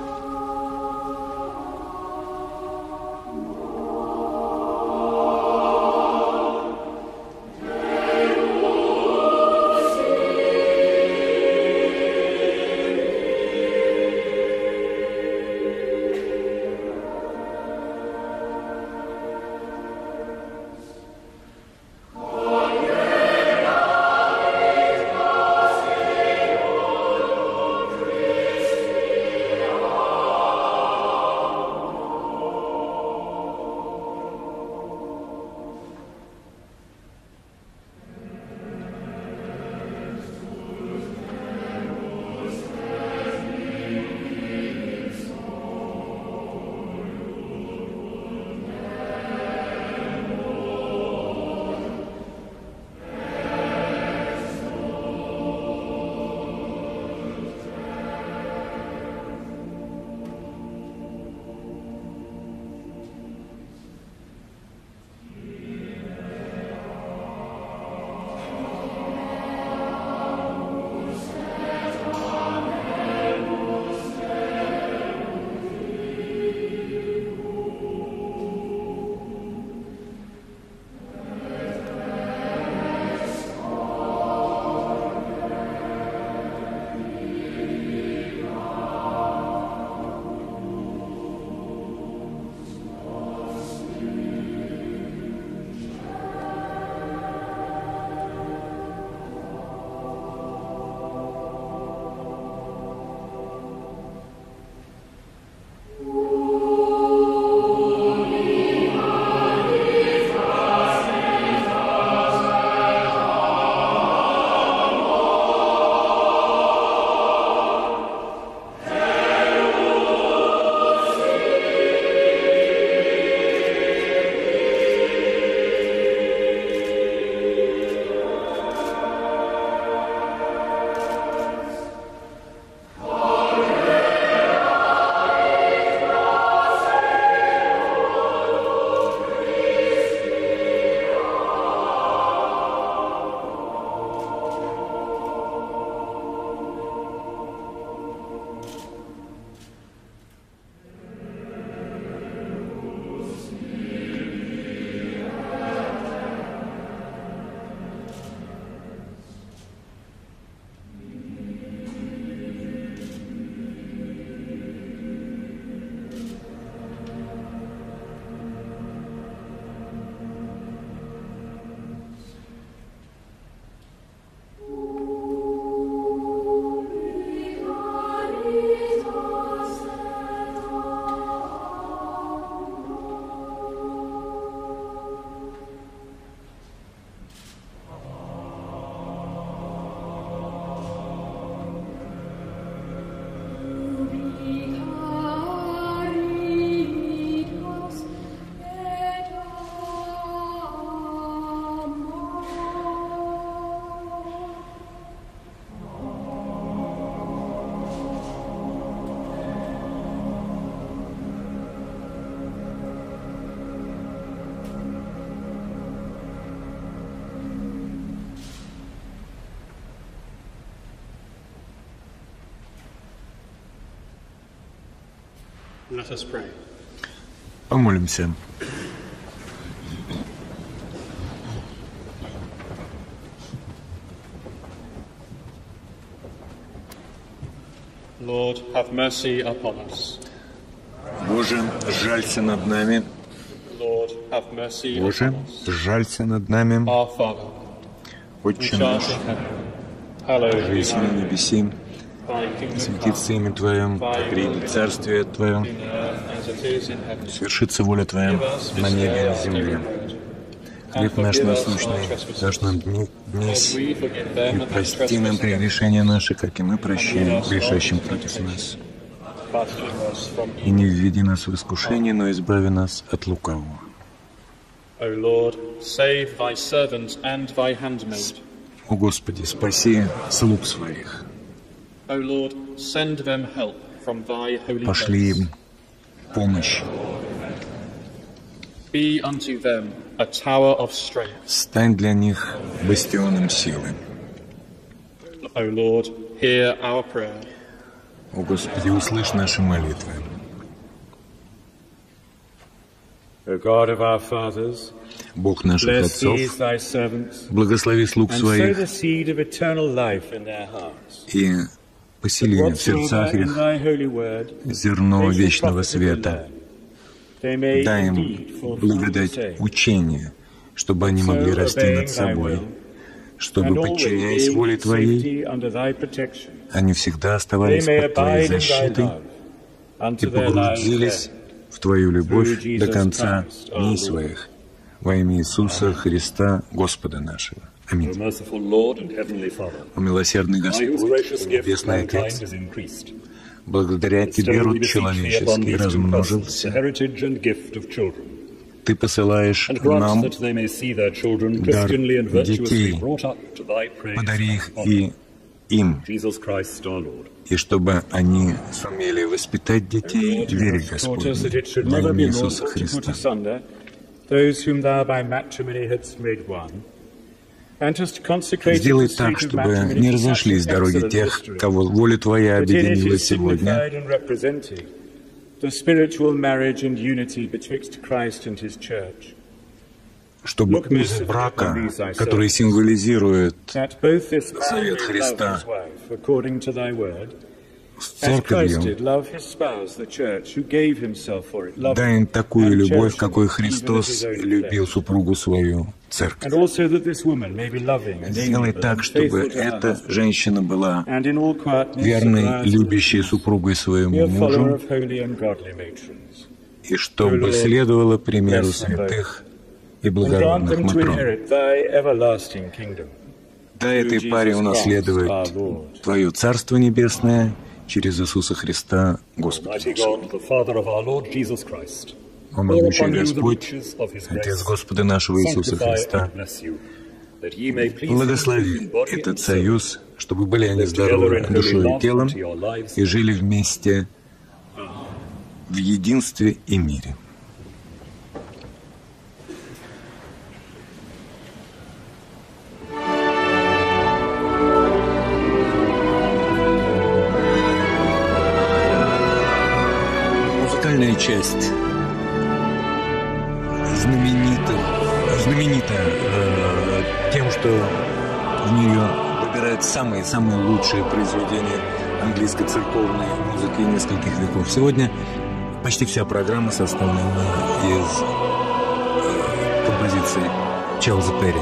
S4: Let us pray.
S2: Помолимся.
S4: Lord, have mercy upon us.
S2: Боже, жалься над нами.
S4: Lord, have mercy
S2: Боже,
S4: upon us.
S2: жалься над нами.
S4: Our Father,
S2: Отче
S4: which
S2: наш,
S4: art in heaven, hallowed be
S2: жизнь
S4: thy
S2: на
S4: name.
S2: небеси,
S4: Thy kingdom
S2: Светится
S4: come,
S2: имя Твое, придет царствие Твое,
S4: on earth as it is in heaven.
S2: свершится воля Твоя
S4: Give us
S2: на
S4: this
S2: небе и
S4: day
S2: на
S4: our daily
S2: земле.
S4: bread.
S2: Хлеб
S4: And
S2: наш
S4: forgive us
S2: насущный
S4: our trespasses,
S2: дашь нам
S4: as
S2: днесь,
S4: we forgive
S2: и
S4: them that
S2: прости нам
S4: trespass against us.
S2: прегрешения наши, как и мы прощаем грешащим против нас.
S4: But deliver us from
S2: И не введи нас в искушение, но избави нас от лукавого.
S4: O Lord, save thy servant and thy handmaid.
S2: О Господи, спаси слуг Своих,
S4: O Lord, send them help from thy holy
S2: пошли
S4: place.
S2: им помощь,
S4: Be unto them a tower of strength.
S2: стань для них бастионом силы.
S4: O Lord, hear our prayer.
S2: О Господи, услышь наши молитвы.
S5: O God of our fathers,
S2: Бог наших
S5: bless
S2: отцов,
S5: these thy servants,
S2: благослови слуг
S5: and sow
S2: Своих
S5: the seed of eternal life in their hearts.
S2: и посели в сердцах
S5: Whatsoever in
S2: их
S5: thy holy word
S2: зерно
S5: they shall
S2: вечного
S5: profitably
S2: света.
S5: learn, they may
S2: Дай им
S5: indeed fulfill the
S2: благодать
S5: same.
S2: учения, чтобы они могли расти над собой, чтобы,
S5: And always
S2: подчиняясь
S5: being
S2: воле
S5: in
S2: Твоей,
S5: safety under thy protection,
S2: они всегда
S5: they
S2: оставались
S5: may
S2: под Твоей
S5: abide in thy
S2: защитой
S5: love unto
S2: и
S5: their lives'
S2: погрузились
S5: end.
S2: в Твою любовь
S5: Through
S2: до
S5: Jesus
S2: конца
S5: Christ, our
S2: дней
S5: Lord.
S2: своих. Во имя Иисуса Христа, Господа нашего.
S5: O
S2: Аминь.
S5: merciful Lord and heavenly Father,
S2: О милосердный
S5: by whose
S2: Господь,
S5: gracious gift
S2: Небесный
S5: mankind
S2: Отец,
S5: has increased,
S2: благодаря Тебе
S5: still we
S2: род
S5: beseech thee upon
S2: человеческий
S5: these two persons, the
S2: размножился.
S5: heritage and gift of children,
S2: Ты посылаешь
S5: and grant
S2: нам,
S5: that they may see their children
S2: дар
S5: Christianly and virtuously
S2: детей.
S5: brought up to thy praise
S2: Подари их
S5: and
S2: и
S5: honor.
S2: им,
S5: Jesus Christ our Lord.
S2: и чтобы они сумели воспитать детей в вере
S5: Taught us that
S2: Господней
S5: it should
S2: во
S5: never
S2: имя
S5: be
S2: Иисуса
S5: lawful to put
S2: Христа.
S5: asunder those whom thou by matrimony hadst made one, and hast consecrated
S2: Сделай
S5: the
S2: так,
S5: state of
S2: чтобы
S5: matrimony
S2: не
S5: to such
S2: разошлись
S5: an
S2: дороги
S5: excellent
S2: тех,
S5: mystery,
S2: кого воля Твоя
S5: that in it
S2: объединила
S5: is
S2: сегодня,
S5: signified and represented the spiritual marriage and unity betwixt Christ and his church,
S2: чтобы уз брака, который символизирует
S5: that both this man
S2: Завет
S5: may love
S2: Христа
S5: his wife according to thy word,
S2: с
S5: as Christ
S2: церковью,
S5: did love his spouse, the church, who gave himself for it, loving
S2: дай им такую
S5: and
S2: любовь,
S5: cherishing
S2: какой
S5: it, even as
S2: Христос
S5: his own
S2: любил
S5: flesh.
S2: супругу свою, церковь.
S5: And also that this woman may be loving and
S2: Сделай
S5: amiable
S2: так,
S5: and
S2: чтобы
S5: faithful to her
S2: эта
S5: husband,
S2: женщина была
S5: and in all quietness
S2: верной,
S5: advised
S2: любящей
S5: be
S2: супругой
S5: a
S2: своему
S5: follower
S2: мужу,
S5: of holy and godly matrons,
S2: и чтобы следовала примеру святых и
S5: and grant
S2: благородных
S5: them to
S2: матрон.
S5: inherit thy everlasting kingdom.
S2: Дай этой паре унаследовать Твое Царство Небесное через Иисуса Христа, Господа
S5: Mighty
S2: нашего.
S5: God, the Father of our Lord Jesus Christ,
S2: О могучий Господь, Отец Господа нашего Иисуса
S5: sanctify
S2: Христа,
S5: and bless you, that ye may please him
S2: благослови
S5: in body and
S2: этот
S5: soul,
S2: союз, чтобы были они
S5: live together
S2: здоровы
S5: in holy
S2: душой и
S5: love
S2: телом
S5: unto your lives.
S2: и жили вместе в единстве и мире. Музыкальная часть знаменита тем, что в нее выбирают самые лучшие произведения английской церковной музыки нескольких веков. Сегодня почти вся программа составлена из композиций Чарльза Перри.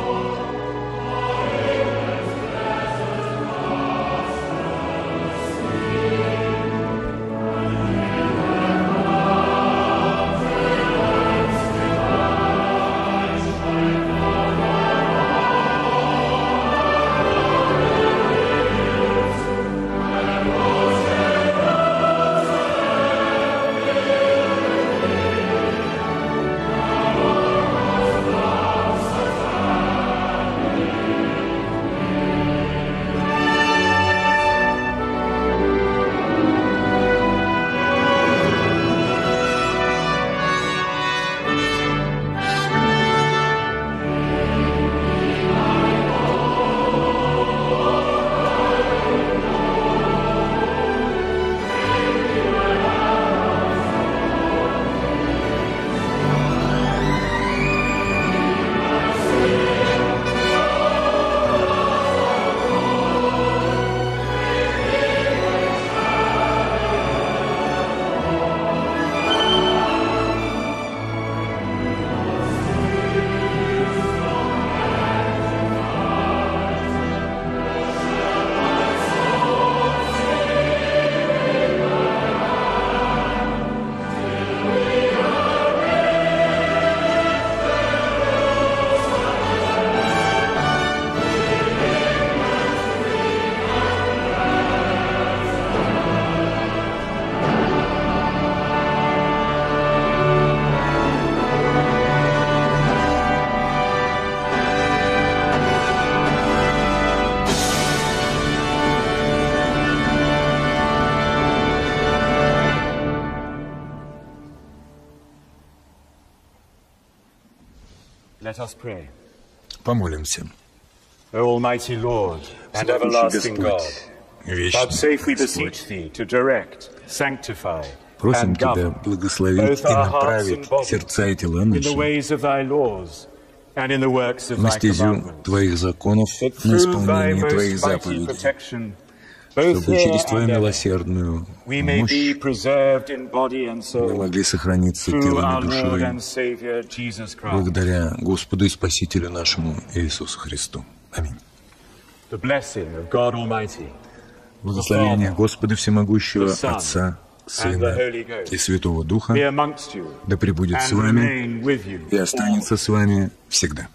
S5: Let us pray.
S2: Помолимся.
S5: O Almighty Lord and everlasting God, vouchsafe, we beseech Thee, to direct, sanctify,
S2: Просим
S5: and
S2: Тебя
S5: govern
S2: благословить и
S5: both our hearts
S2: направить
S5: and bodies
S2: сердца и тела
S5: in the
S2: наши
S5: ways of Thy laws and in the works of
S2: на
S5: Thy
S2: стезю
S5: commandments,
S2: Твоих законов,
S5: that
S2: на
S5: through Thy
S2: исполнение Твоих
S5: most mighty
S2: заповедей,
S5: protection, both
S2: чтобы
S5: here
S2: через Твою
S5: and ever,
S2: милосердную
S5: we may be
S2: мощь
S5: preserved in body and
S2: мы
S5: soul
S2: могли сохраниться
S5: through
S2: телом
S5: our
S2: и
S5: Lord
S2: душой
S5: and Savior Jesus Christ.
S2: благодаря Господу и Спасителю нашему Иисусу Христу. Аминь.
S5: The blessing of God Almighty,
S2: Благословение Господа Всемогущего,
S5: the Son,
S2: Отца,
S5: and the
S2: Сына
S5: Holy Ghost
S2: и Святого Духа,
S5: be amongst you
S2: да пребудет с
S5: and
S2: вами
S5: remain with you
S2: и останется с вами всегда.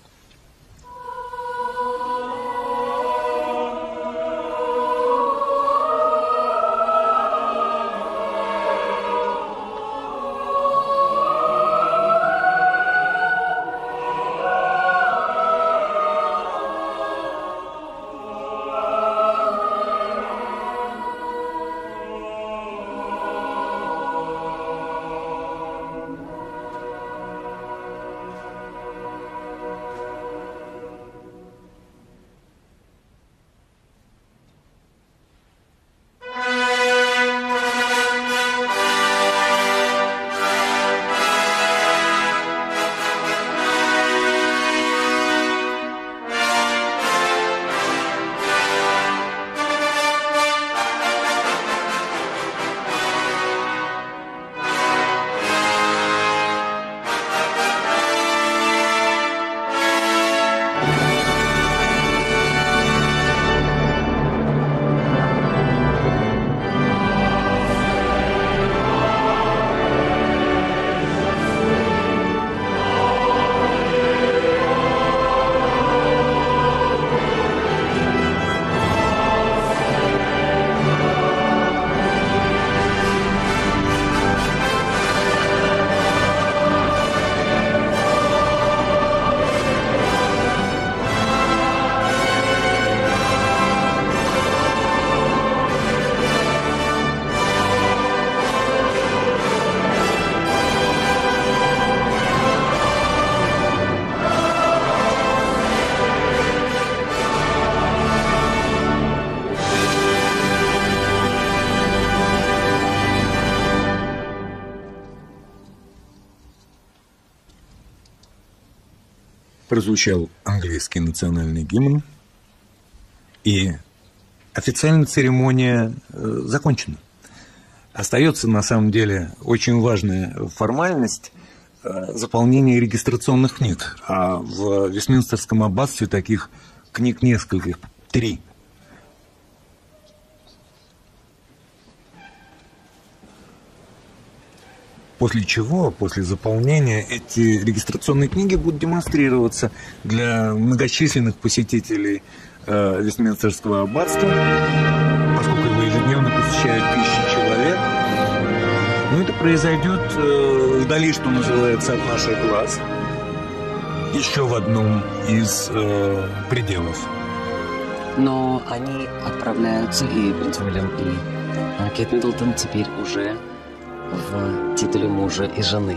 S2: Прозвучал английский национальный гимн, и официальная церемония закончена. Остается, на самом деле, очень важная формальность заполнения регистрационных книг. А в Вестминстерском аббатстве таких книг несколько, 3. После чего, после заполнения, эти регистрационные книги будут демонстрироваться для многочисленных посетителей Вестминстерского аббатства, поскольку его ежедневно посещают 1000 человек. Но это произойдет вдали, что называется, от наших глаз, еще в одном из пределов.
S3: Но они отправляются, и принц Уильям, и Кейт Миддлтон теперь уже в титуле мужа и жены.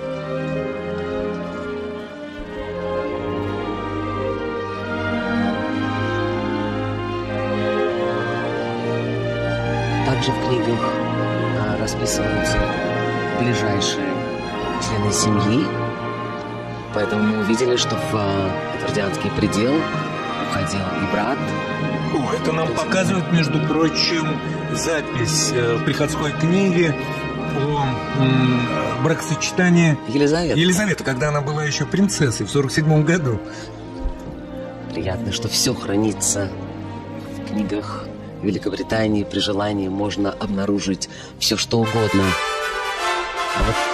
S3: Также в книгах расписываются ближайшие члены семьи, поэтому мы увидели, что в Эдвардианский предел уходил и брат.
S2: О, это нам показывает, между прочим, запись в приходской книге о бракосочетании Елизаветы, когда она была еще принцессой в 1947 году.
S3: Приятно, что все хранится в книгах Великобритании. При желании можно обнаружить все, что угодно. А вот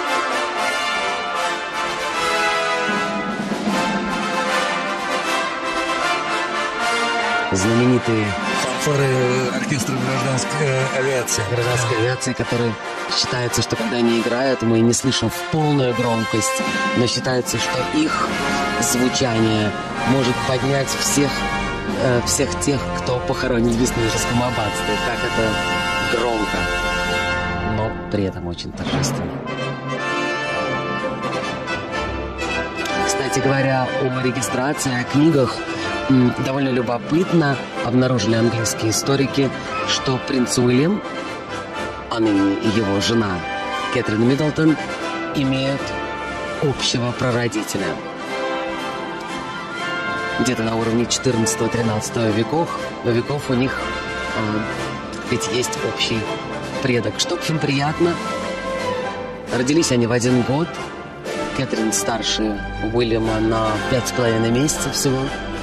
S3: знаменитые
S2: фанфары оркестра гражданской авиации.
S3: которые считается, что когда они играют, мы не слышим в полную громкость, но считается, что их звучание может поднять всех тех, кто похоронен в Вестминстерском аббатстве. Как это громко, но при этом очень торжественно. Кстати, Кстати говоря, о регистрации, о книгах довольно любопытно обнаружили английские историки, что принц Уильям, а ныне и его жена Кэтрин Миддлтон, имеют общего прародителя. Где-то на уровне 14-13 веков у них ведь есть общий предок, что, в общем, приятно. Родились они в один год. Кэтрин старше Уильяма на 5,5 месяцев всего.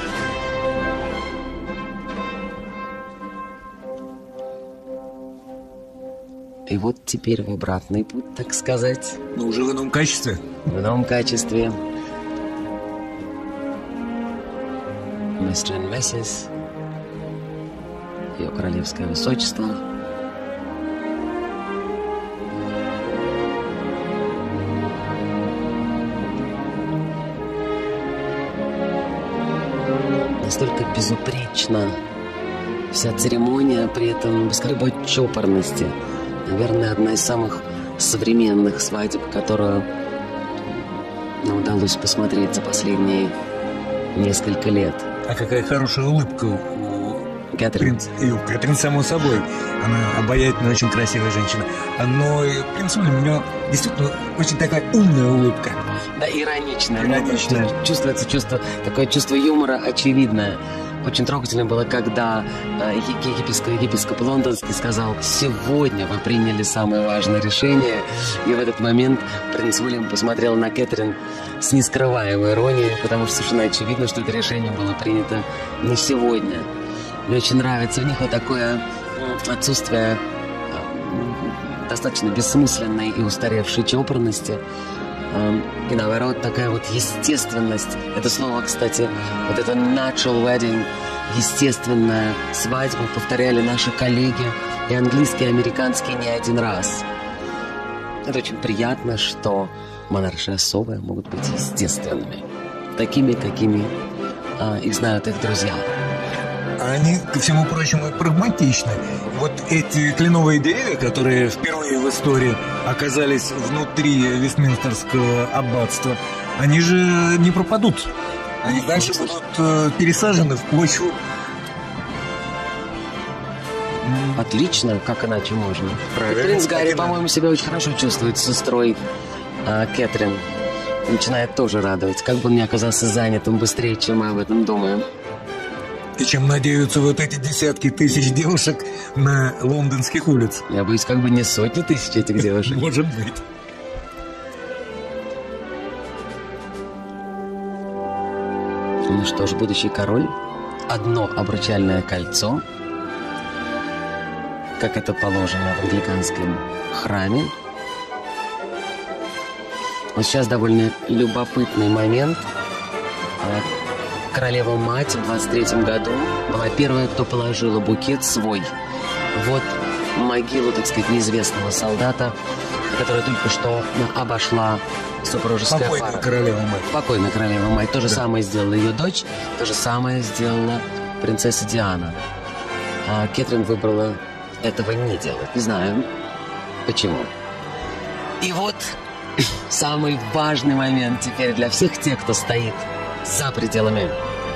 S3: И вот теперь в обратный путь, так сказать.
S2: Но уже в ином качестве.
S3: В ином качестве. Мистер и миссис, ее королевское высочество. Настолько безупречна вся церемония, при этом без какой-либо чопорности. Наверное, одна из самых современных свадеб, которую нам удалось посмотреть за последние несколько лет.
S2: А какая хорошая улыбка у
S3: Кэтрин.
S2: И у Кэтрин, само собой. Она обаятельная, очень красивая женщина. Но и принц Уильям, у него действительно очень такая умная улыбка.
S3: Да, ироничная.
S2: Ироничная.
S3: Чувствуется такое чувство юмора очевидное. Очень трогательно было, когда епископ лондонский сказал: «Сегодня вы приняли самое важное решение». И в этот момент принц Уильям посмотрел на Кэтрин с нескрываемой иронией, потому что совершенно очевидно, что это решение было принято не сегодня. Мне очень нравится в них вот такое отсутствие достаточно бессмысленной и устаревшей чопорности. И наоборот, такая вот естественность. Это слово, кстати, вот это natural wedding, естественная свадьба, повторяли наши коллеги и английские, и американские не один раз. Это очень приятно, что монаршие особы могут быть естественными, такими, какими их знают их друзья.
S2: Они, ко всему прочему, прагматичны. Вот эти кленовые деревья, которые впервые в истории оказались внутри Вестминстерского аббатства, они же не пропадут. Они дальше будут пересажены в почву.
S3: Отлично, как иначе можно.
S2: Правильно.
S3: И принц Гарри, по-моему, себя очень хорошо чувствует с сестрой Кэтрин. Начинает тоже радовать. Как бы он ни оказался занятым быстрее, чем мы об этом думаем.
S2: И чем надеются вот эти десятки тысяч девушек на лондонских улицах.
S3: Я боюсь, как бы не сотни тысяч этих девушек.
S2: Может быть.
S3: Ну что ж, будущий король, одно обручальное кольцо, как это положено в англиканском храме. Вот сейчас довольно любопытный момент. Королева-мать в 23-м году была первая, кто положила букет свой. Вот могилу, так сказать, неизвестного солдата, которая только что обошла супружеская
S2: Покойная
S3: пара.
S2: королева-мать.
S3: Покойная королева-мать. То же самое сделала ее дочь, то же самое сделала принцесса Диана. А Кэтрин выбрала этого не делать. Не знаю, почему. И вот самый важный момент теперь для всех тех, кто стоит за пределами.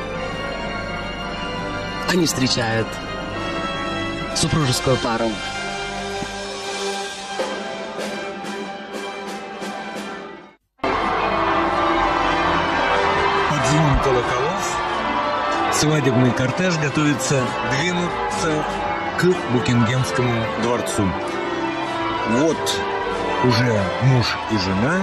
S3: Они встречают супружескую пару.
S2: Под звон колоколов свадебный кортеж готовится двинуться к Букингемскому дворцу. Вот уже муж и жена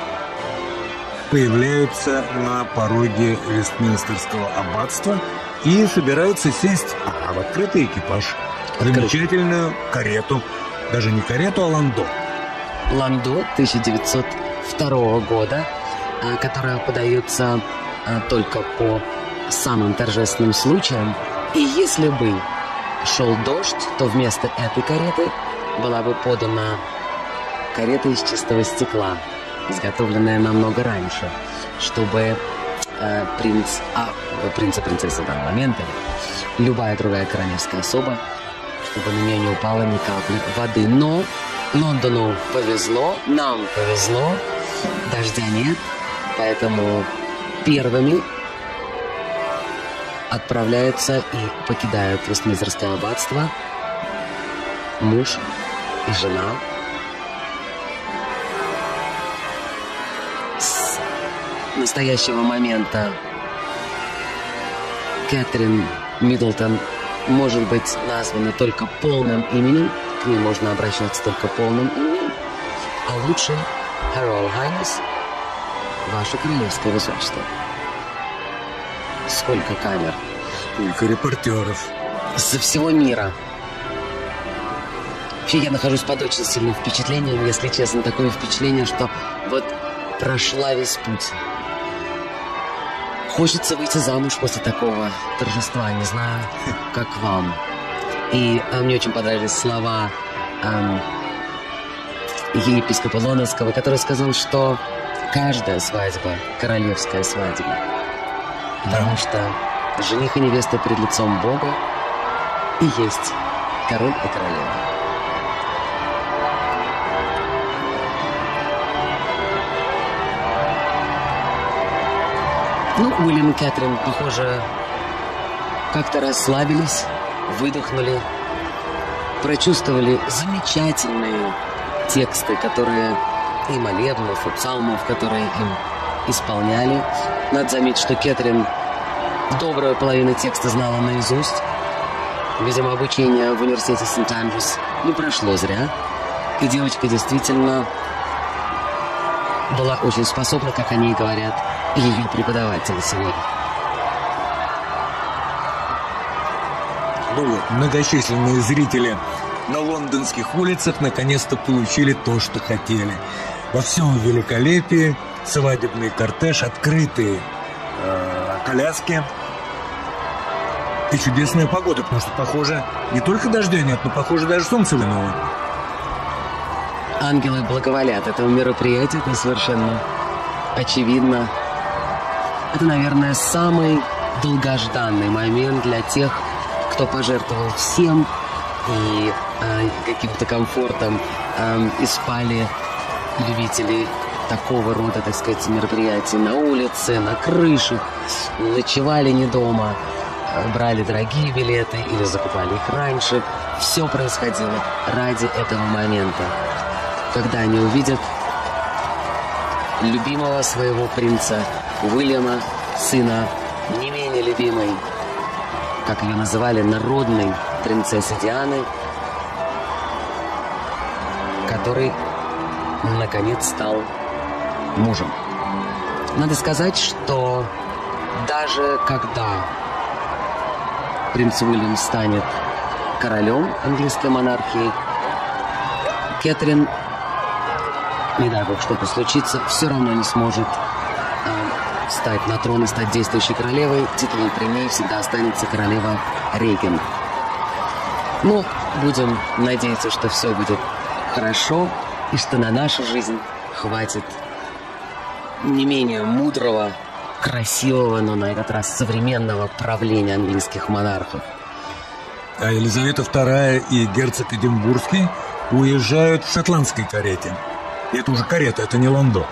S2: появляются на пороге Вестминстерского аббатства и собираются сесть в открытый экипаж. Замечательную карету. Даже не карету, а ландо.
S3: Ландо 1902 года, которая подается только по самым торжественным случаям. И если бы шел дождь, то вместо этой кареты была бы подана карета из чистого стекла, изготовленная намного раньше, чтобы принц и принцесса в данный момент, или любая другая королевская особа, чтобы на нее не упало ни капли воды. Но Лондону повезло, нам повезло, дождя нет, поэтому первыми отправляются и покидают Вестминстерское аббатство муж и жена. С настоящего момента Кэтрин Миддлтон может быть названа только полным именем, к ней можно обращаться только полным именем, а лучше Her Royal Highness, Ваше Королевское Высочество. Сколько камер?
S2: Сколько репортеров.
S3: Со всего мира. Вообще, я нахожусь под очень сильным впечатлением, если честно, такое впечатление, что вот прошла весь путь. Хочется выйти замуж после такого торжества, не знаю, как вам. И мне очень понравились слова епископа Лондонского, который сказал, что каждая свадьба – королевская свадьба. Потому что жених и невеста перед лицом Бога и есть король и королева. Ну, Уильям и Кэтрин, похоже, как-то расслабились, выдохнули, прочувствовали замечательные тексты, которые и молебнов, и псалмов, которые им исполняли. Надо заметить, что Кэтрин добрую половину текста знала наизусть. Видимо, обучение в университете Сент-Андрюс не прошло зря. И девочка действительно была очень способна, как они и говорят, ее преподаватели сегодня.
S2: Ну вот, многочисленные зрители на лондонских улицах наконец-то получили то, что хотели. Во всем великолепии свадебный кортеж, открытые коляски и чудесная погода, потому что, похоже, не только дождя нет, но, похоже, даже солнце вынуло.
S3: Ангелы благоволят этому мероприятию, это совершенно очевидно. Это, наверное, самый долгожданный момент для тех, кто пожертвовал всем и каким-то комфортом и спали любители такого рода, так сказать, мероприятий на улице, на крышах, ночевали не дома, брали дорогие билеты или закупали их раньше. Все происходило ради этого момента, когда они увидят любимого своего принца Уильяма, сына не менее любимой, как ее называли, народной принцессы Дианы, который, наконец, стал мужем. Надо сказать, что даже когда принц Уильям станет королем английской монархии, Кэтрин, не дай бог что-то случится, все равно не сможет встать на трон и стать действующей королевой. Титул при ней всегда останется королева Регент. Но будем надеяться, что все будет хорошо и что на нашу жизнь хватит не менее мудрого, красивого, но на этот раз современного правления английских монархов.
S2: А Елизавета II и герцог Эдинбургский уезжают в шотландской карете. И это уже карета, это не ландо.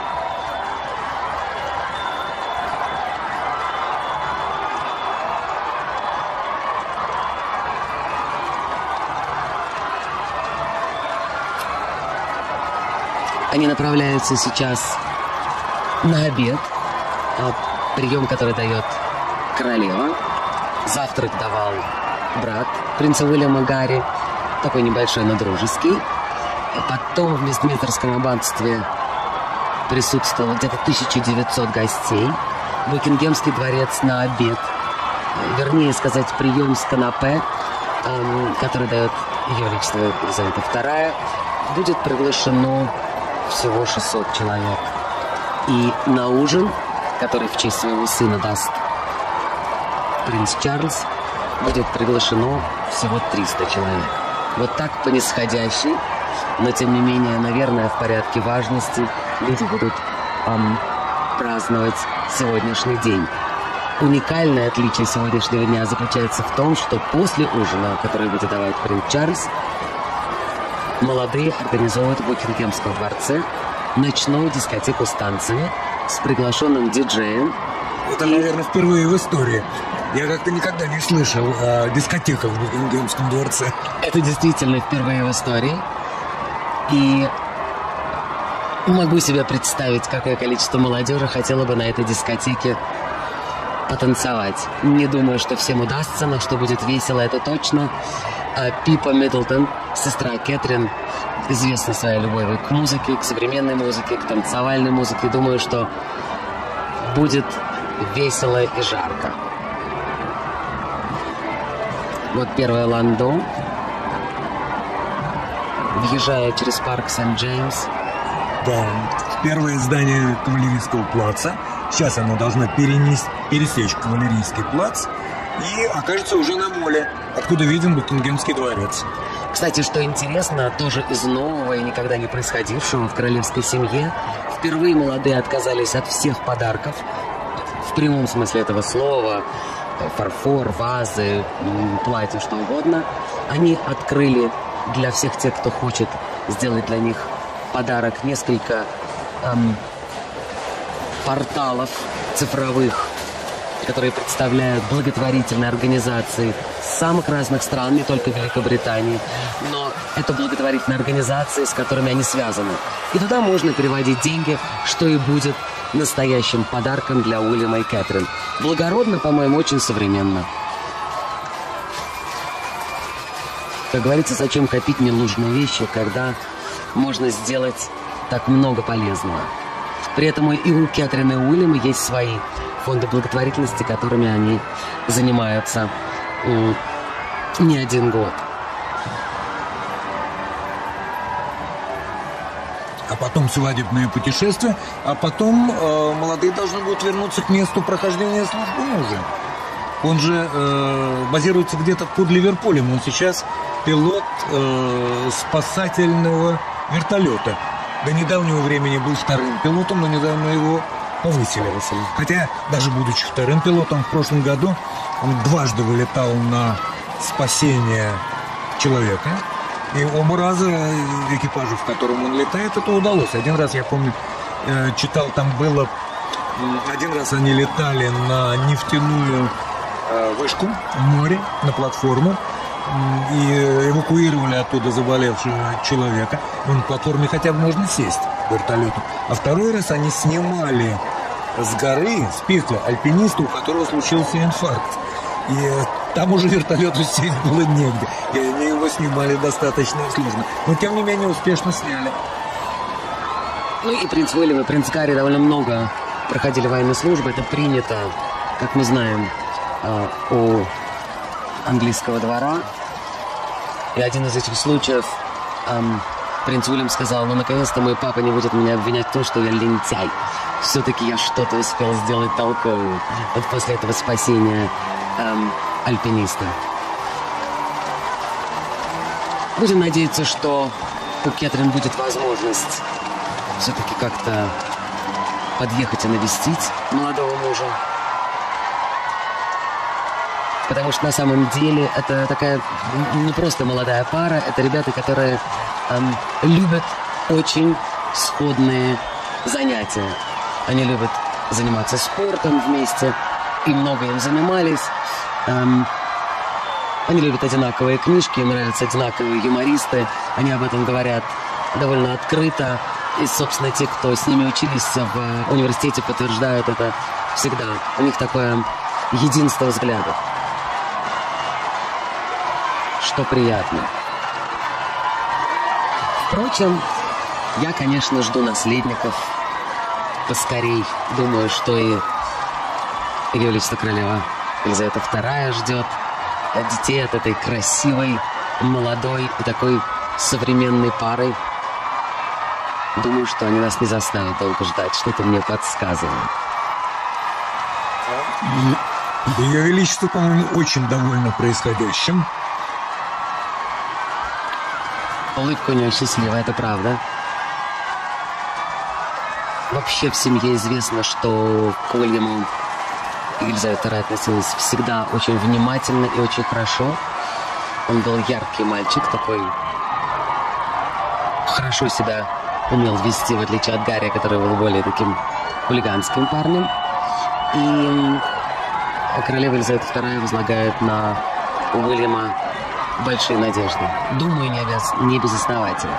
S3: Они направляются сейчас на обед, прием, который дает королева. Завтрак давал брат принца Уильяма Гарри, такой небольшой, но дружеский. Потом в Вестминстерском аббатстве присутствовало где-то 1900 гостей. Букингемский дворец на обед, вернее сказать, прием с канапе, который дает Ее Величество Елизавета II, будет приглашено всего 600 человек. И на ужин, который в честь своего сына даст принц Чарльз, будет приглашено всего 300 человек. Вот так по нисходящей, но тем не менее, наверное, в порядке важности люди будут праздновать сегодняшний день. Уникальное отличие сегодняшнего дня заключается в том, что после ужина, который будет давать принц Чарльз, молодые организовывают в Букингемском дворце ночную дискотеку с танцами с приглашенным диджеем.
S2: Это, наверное, впервые в истории. Я как-то никогда не слышал о дискотеках в Букингемском дворце.
S3: Это действительно впервые в истории. И могу себе представить, какое количество молодежи хотело бы на этой дискотеке потанцевать. Не думаю, что всем удастся, но что будет весело, это точно. Пипа Миддлтон, сестра Кэтрин, известна своей любовью к музыке, к современной музыке, к танцевальной музыке. Думаю, что будет весело и жарко. Вот первое ландо. Въезжая через парк Сент-Джеймс.
S2: Да, первое здание Кавалерийского плаца. Сейчас оно должно пересечь Кавалерийский плац и окажется уже на моле, откуда виден Букингемский дворец.
S3: Кстати, что интересно, тоже из нового и никогда не происходившего в королевской семье, впервые молодые отказались от всех подарков, в прямом смысле этого слова, фарфор, вазы, платья, что угодно. Они открыли для всех тех, кто хочет сделать для них подарок, несколько порталов цифровых, которые представляют благотворительные организации самых разных стран, не только Великобритании, но это благотворительные организации, с которыми они связаны. И туда можно переводить деньги, что и будет настоящим подарком для Уильяма и Кэтрин. Благородно, по-моему, очень современно. Как говорится, зачем копить ненужные вещи, когда можно сделать так много полезного. При этом и у Кэтрин и Уильяма есть свои фонды благотворительности, которыми они занимаются не один год.
S2: А потом свадебное путешествие, а потом молодые должны будут вернуться к месту прохождения службы мужа. Он же базируется где-то под Ливерпулем. Он сейчас пилот спасательного вертолета. До недавнего времени был вторым пилотом, но недавно его повысили. Хотя, даже будучи вторым пилотом, в прошлом году он дважды вылетал на спасение человека. И оба раза экипажу, в котором он летает, это удалось. Один раз, я помню, читал, там было... Один раз они летали на нефтяную вышку в море, на платформу, и эвакуировали оттуда заболевшего человека. На платформе хотя бы можно сесть в вертолете. А второй раз они снимали с горы, с пикля, альпиниста, у которого случился инфаркт. И там уже вертолету сесть было негде. И они его снимали достаточно сложно. Но, тем не менее, успешно сняли.
S3: Ну и принц Уильям и принц Гарри довольно много проходили военной службы. Это принято, как мы знаем, у английского двора. И один из этих случаев принц Уильям сказал: ну, наконец-то мой папа не будет меня обвинять в том, что я лентяй. Все-таки я что-то успел сделать толковое. Вот после этого спасения альпиниста. Будем надеяться, что у Кэтрин будет возможность все-таки как-то подъехать и навестить молодого мужа. Потому что на самом деле это такая не просто молодая пара, это ребята, которые любят очень сходные занятия. Они любят заниматься спортом вместе и много им занимались. Они любят одинаковые книжки, им нравятся одинаковые юмористы. Они об этом говорят довольно открыто. И, собственно, те, кто с ними учились в университете, подтверждают это всегда. У них такое единство взглядов, что приятно. Впрочем, я, конечно, жду наследников поскорей. Думаю, что и Ее Величество Королева Елизавета II ждет детей от этой красивой, молодой и такой современной пары. Думаю, что они нас не заставят долго ждать. Что-то мне подсказывает.
S2: Ее Величество, по-моему, очень довольно происходящим.
S3: Улыбка у нее счастливая, это правда. Вообще в семье известно, что к Уильяму Елизавета II относилась всегда очень внимательно и очень хорошо. Он был яркий мальчик, такой хорошо себя умел вести, в отличие от Гарри, который был более таким хулиганским парнем. И королева Елизавета II возлагает на Уильяма большие надежды. Думаю, не безосновательно.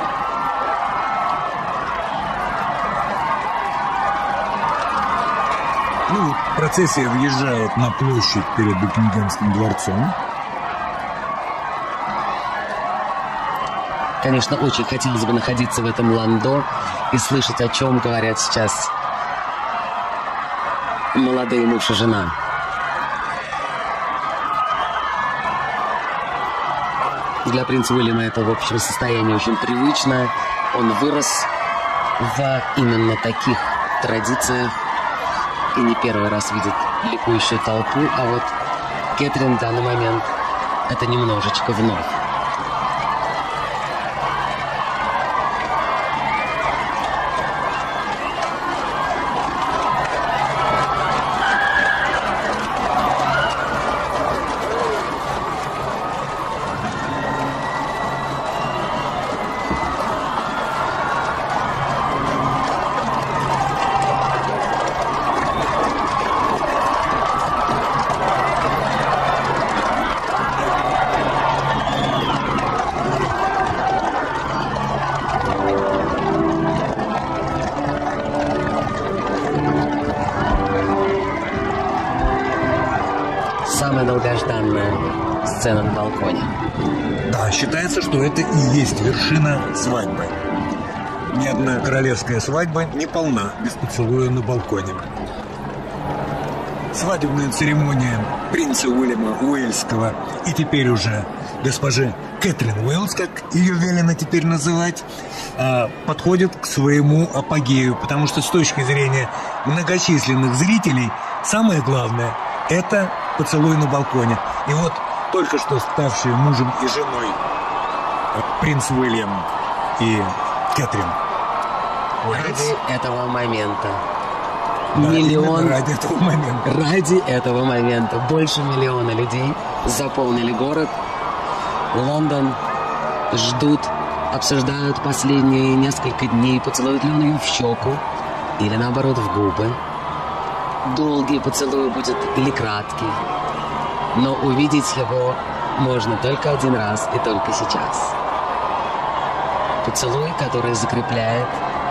S2: Ну, процессия въезжает на площадь перед Букингемским дворцом.
S3: Конечно, очень хотелось бы находиться в этом ландо и слышать, о чем говорят сейчас молодые муж и жена. Для принца Уильяма это, в общем, состояние очень привычное. Он вырос в именно таких традициях и не первый раз видит ликующую толпу, а вот Кэтрин в данный момент это немножечко вновь. Самая долгожданная сцена на балконе.
S2: Да, считается, что это и есть вершина свадьбы. Ни одна королевская свадьба не полна без поцелуя на балконе. Свадебная церемония принца Уильяма Уэльского и теперь уже госпожи Кэтрин Уэльс, как ее велено теперь называть, подходит к своему апогею, потому что с точки зрения многочисленных зрителей самое главное – это поцелуй на балконе. И вот только что ставшие мужем и женой принц Уильям и Кэтрин
S3: Ради этого момента.
S2: Да,
S3: Миллион.
S2: ради этого момента.
S3: Ради этого момента. Больше миллиона людей заполнили город. Лондон. Ждут, обсуждают последние несколько дней, поцелует ли он ее в щеку или наоборот в губы. Долгий поцелуй будет или краткий. Но увидеть его можно только один раз и только сейчас. Поцелуй, который закрепляет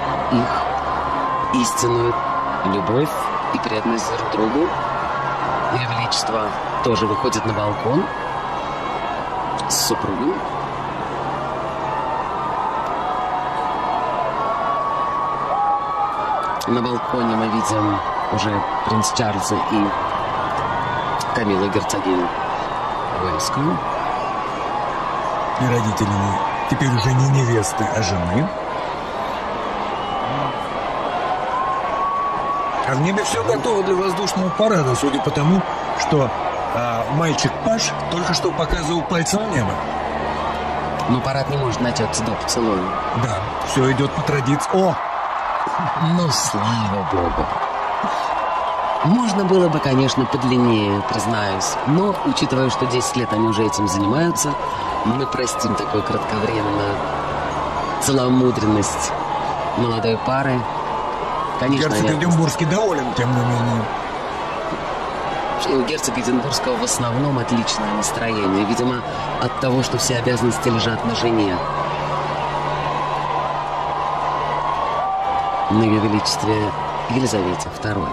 S3: их истинную любовь и преданность друг другу. Ее Величество тоже выходит на балкон с супругом. На балконе мы видим уже принц Чарльза и Камилу герцогиню Уэльскую.
S2: И родителями теперь уже не невесты, а жены. А в небе все готово для воздушного парада, судя по тому, что мальчик-паж только что показывал пальцем в небо.
S3: Но парад не может начаться до поцелуя.
S2: Да, все идет по традиции. О!
S3: Ну, слава богу. Можно было бы, конечно, подлиннее, признаюсь. Но, учитывая, что 10 лет они уже этим занимаются, мы простим такую кратковременную целомудренность молодой пары. Конечно,
S2: Герцог Эдинбургский доволен, тем не менее.
S3: У герцога Эдинбургского в основном отличное настроение. Видимо, от того, что все обязанности лежат на жене. На Ее Величестве Елизавете II.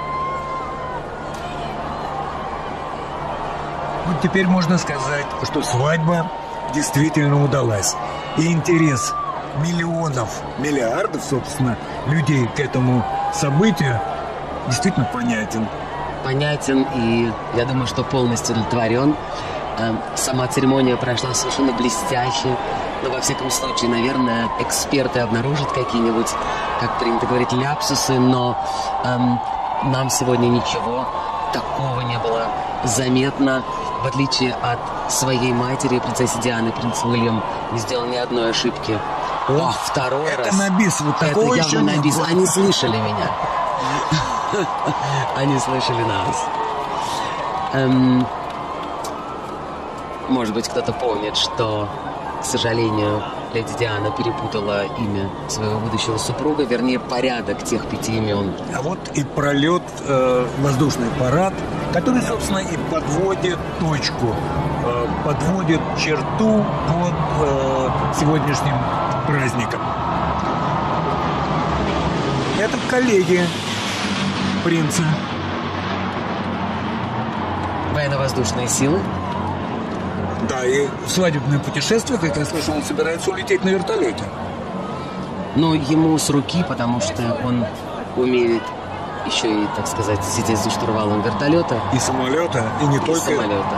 S2: Вот теперь можно сказать, что свадьба действительно удалась. И интерес миллионов, миллиардов, собственно, людей к этому событию действительно понятен.
S3: Понятен, и я думаю, что полностью удовлетворен. Сама церемония прошла совершенно блестяще. Но, во всяком случае, наверное, эксперты обнаружат какие-нибудь, как принято говорить, ляпсусы, но нам сегодня ничего такого не было заметно. В отличие от своей матери, принцессы Дианы, принц Уильям не сделал ни одной ошибки.
S2: О,
S3: второй
S2: это
S3: раз.
S2: На бис, вот такого
S3: это
S2: еще
S3: явно на
S2: не
S3: бис.
S2: было.
S3: Они слышали меня. Они слышали нас. Может быть, кто-то помнит, что, к сожалению, леди Диана перепутала имя своего будущего супруга, вернее, порядок тех 5 имен.
S2: А вот и пролет, воздушный парад, который, собственно, и подводит точку, подводит черту под сегодняшним праздником. Это коллеги принца.
S3: Военно-воздушные силы.
S2: Да, и свадебное путешествие, как я слышал, он собирается улететь на вертолете.
S3: Но ему с руки, потому что он умеет еще и, так сказать, сидеть за штурвалом вертолета.
S2: И самолета, и не только.
S3: Самолета.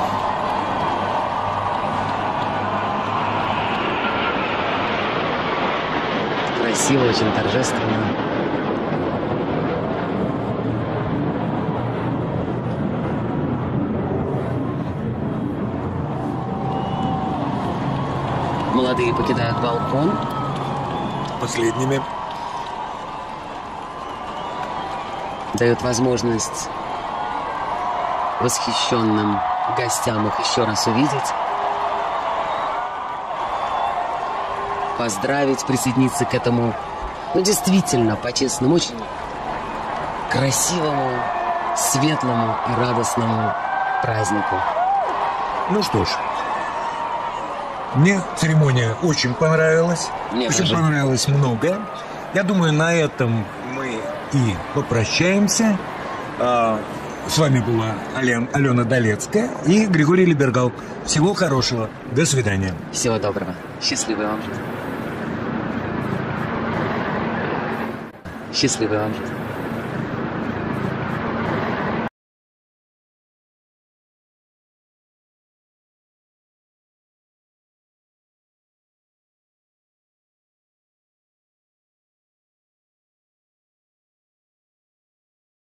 S3: Красиво, очень торжественно. Молодые покидают балкон.
S2: Последними.
S3: Дает возможность восхищенным гостям их еще раз увидеть. Поздравить, присоединиться к этому, ну, действительно, по-честному, очень красивому, светлому и радостному празднику.
S2: Ну что ж, мне церемония очень понравилась.
S3: Мне
S2: очень
S3: тоже.
S2: понравилось многое. Я думаю, на этом мы и попрощаемся. С вами была Алена Долецкая и Григорий Либергал. Всего хорошего. До свидания.
S3: Всего доброго. Счастливой вам жизни. Счастливой вам жизни.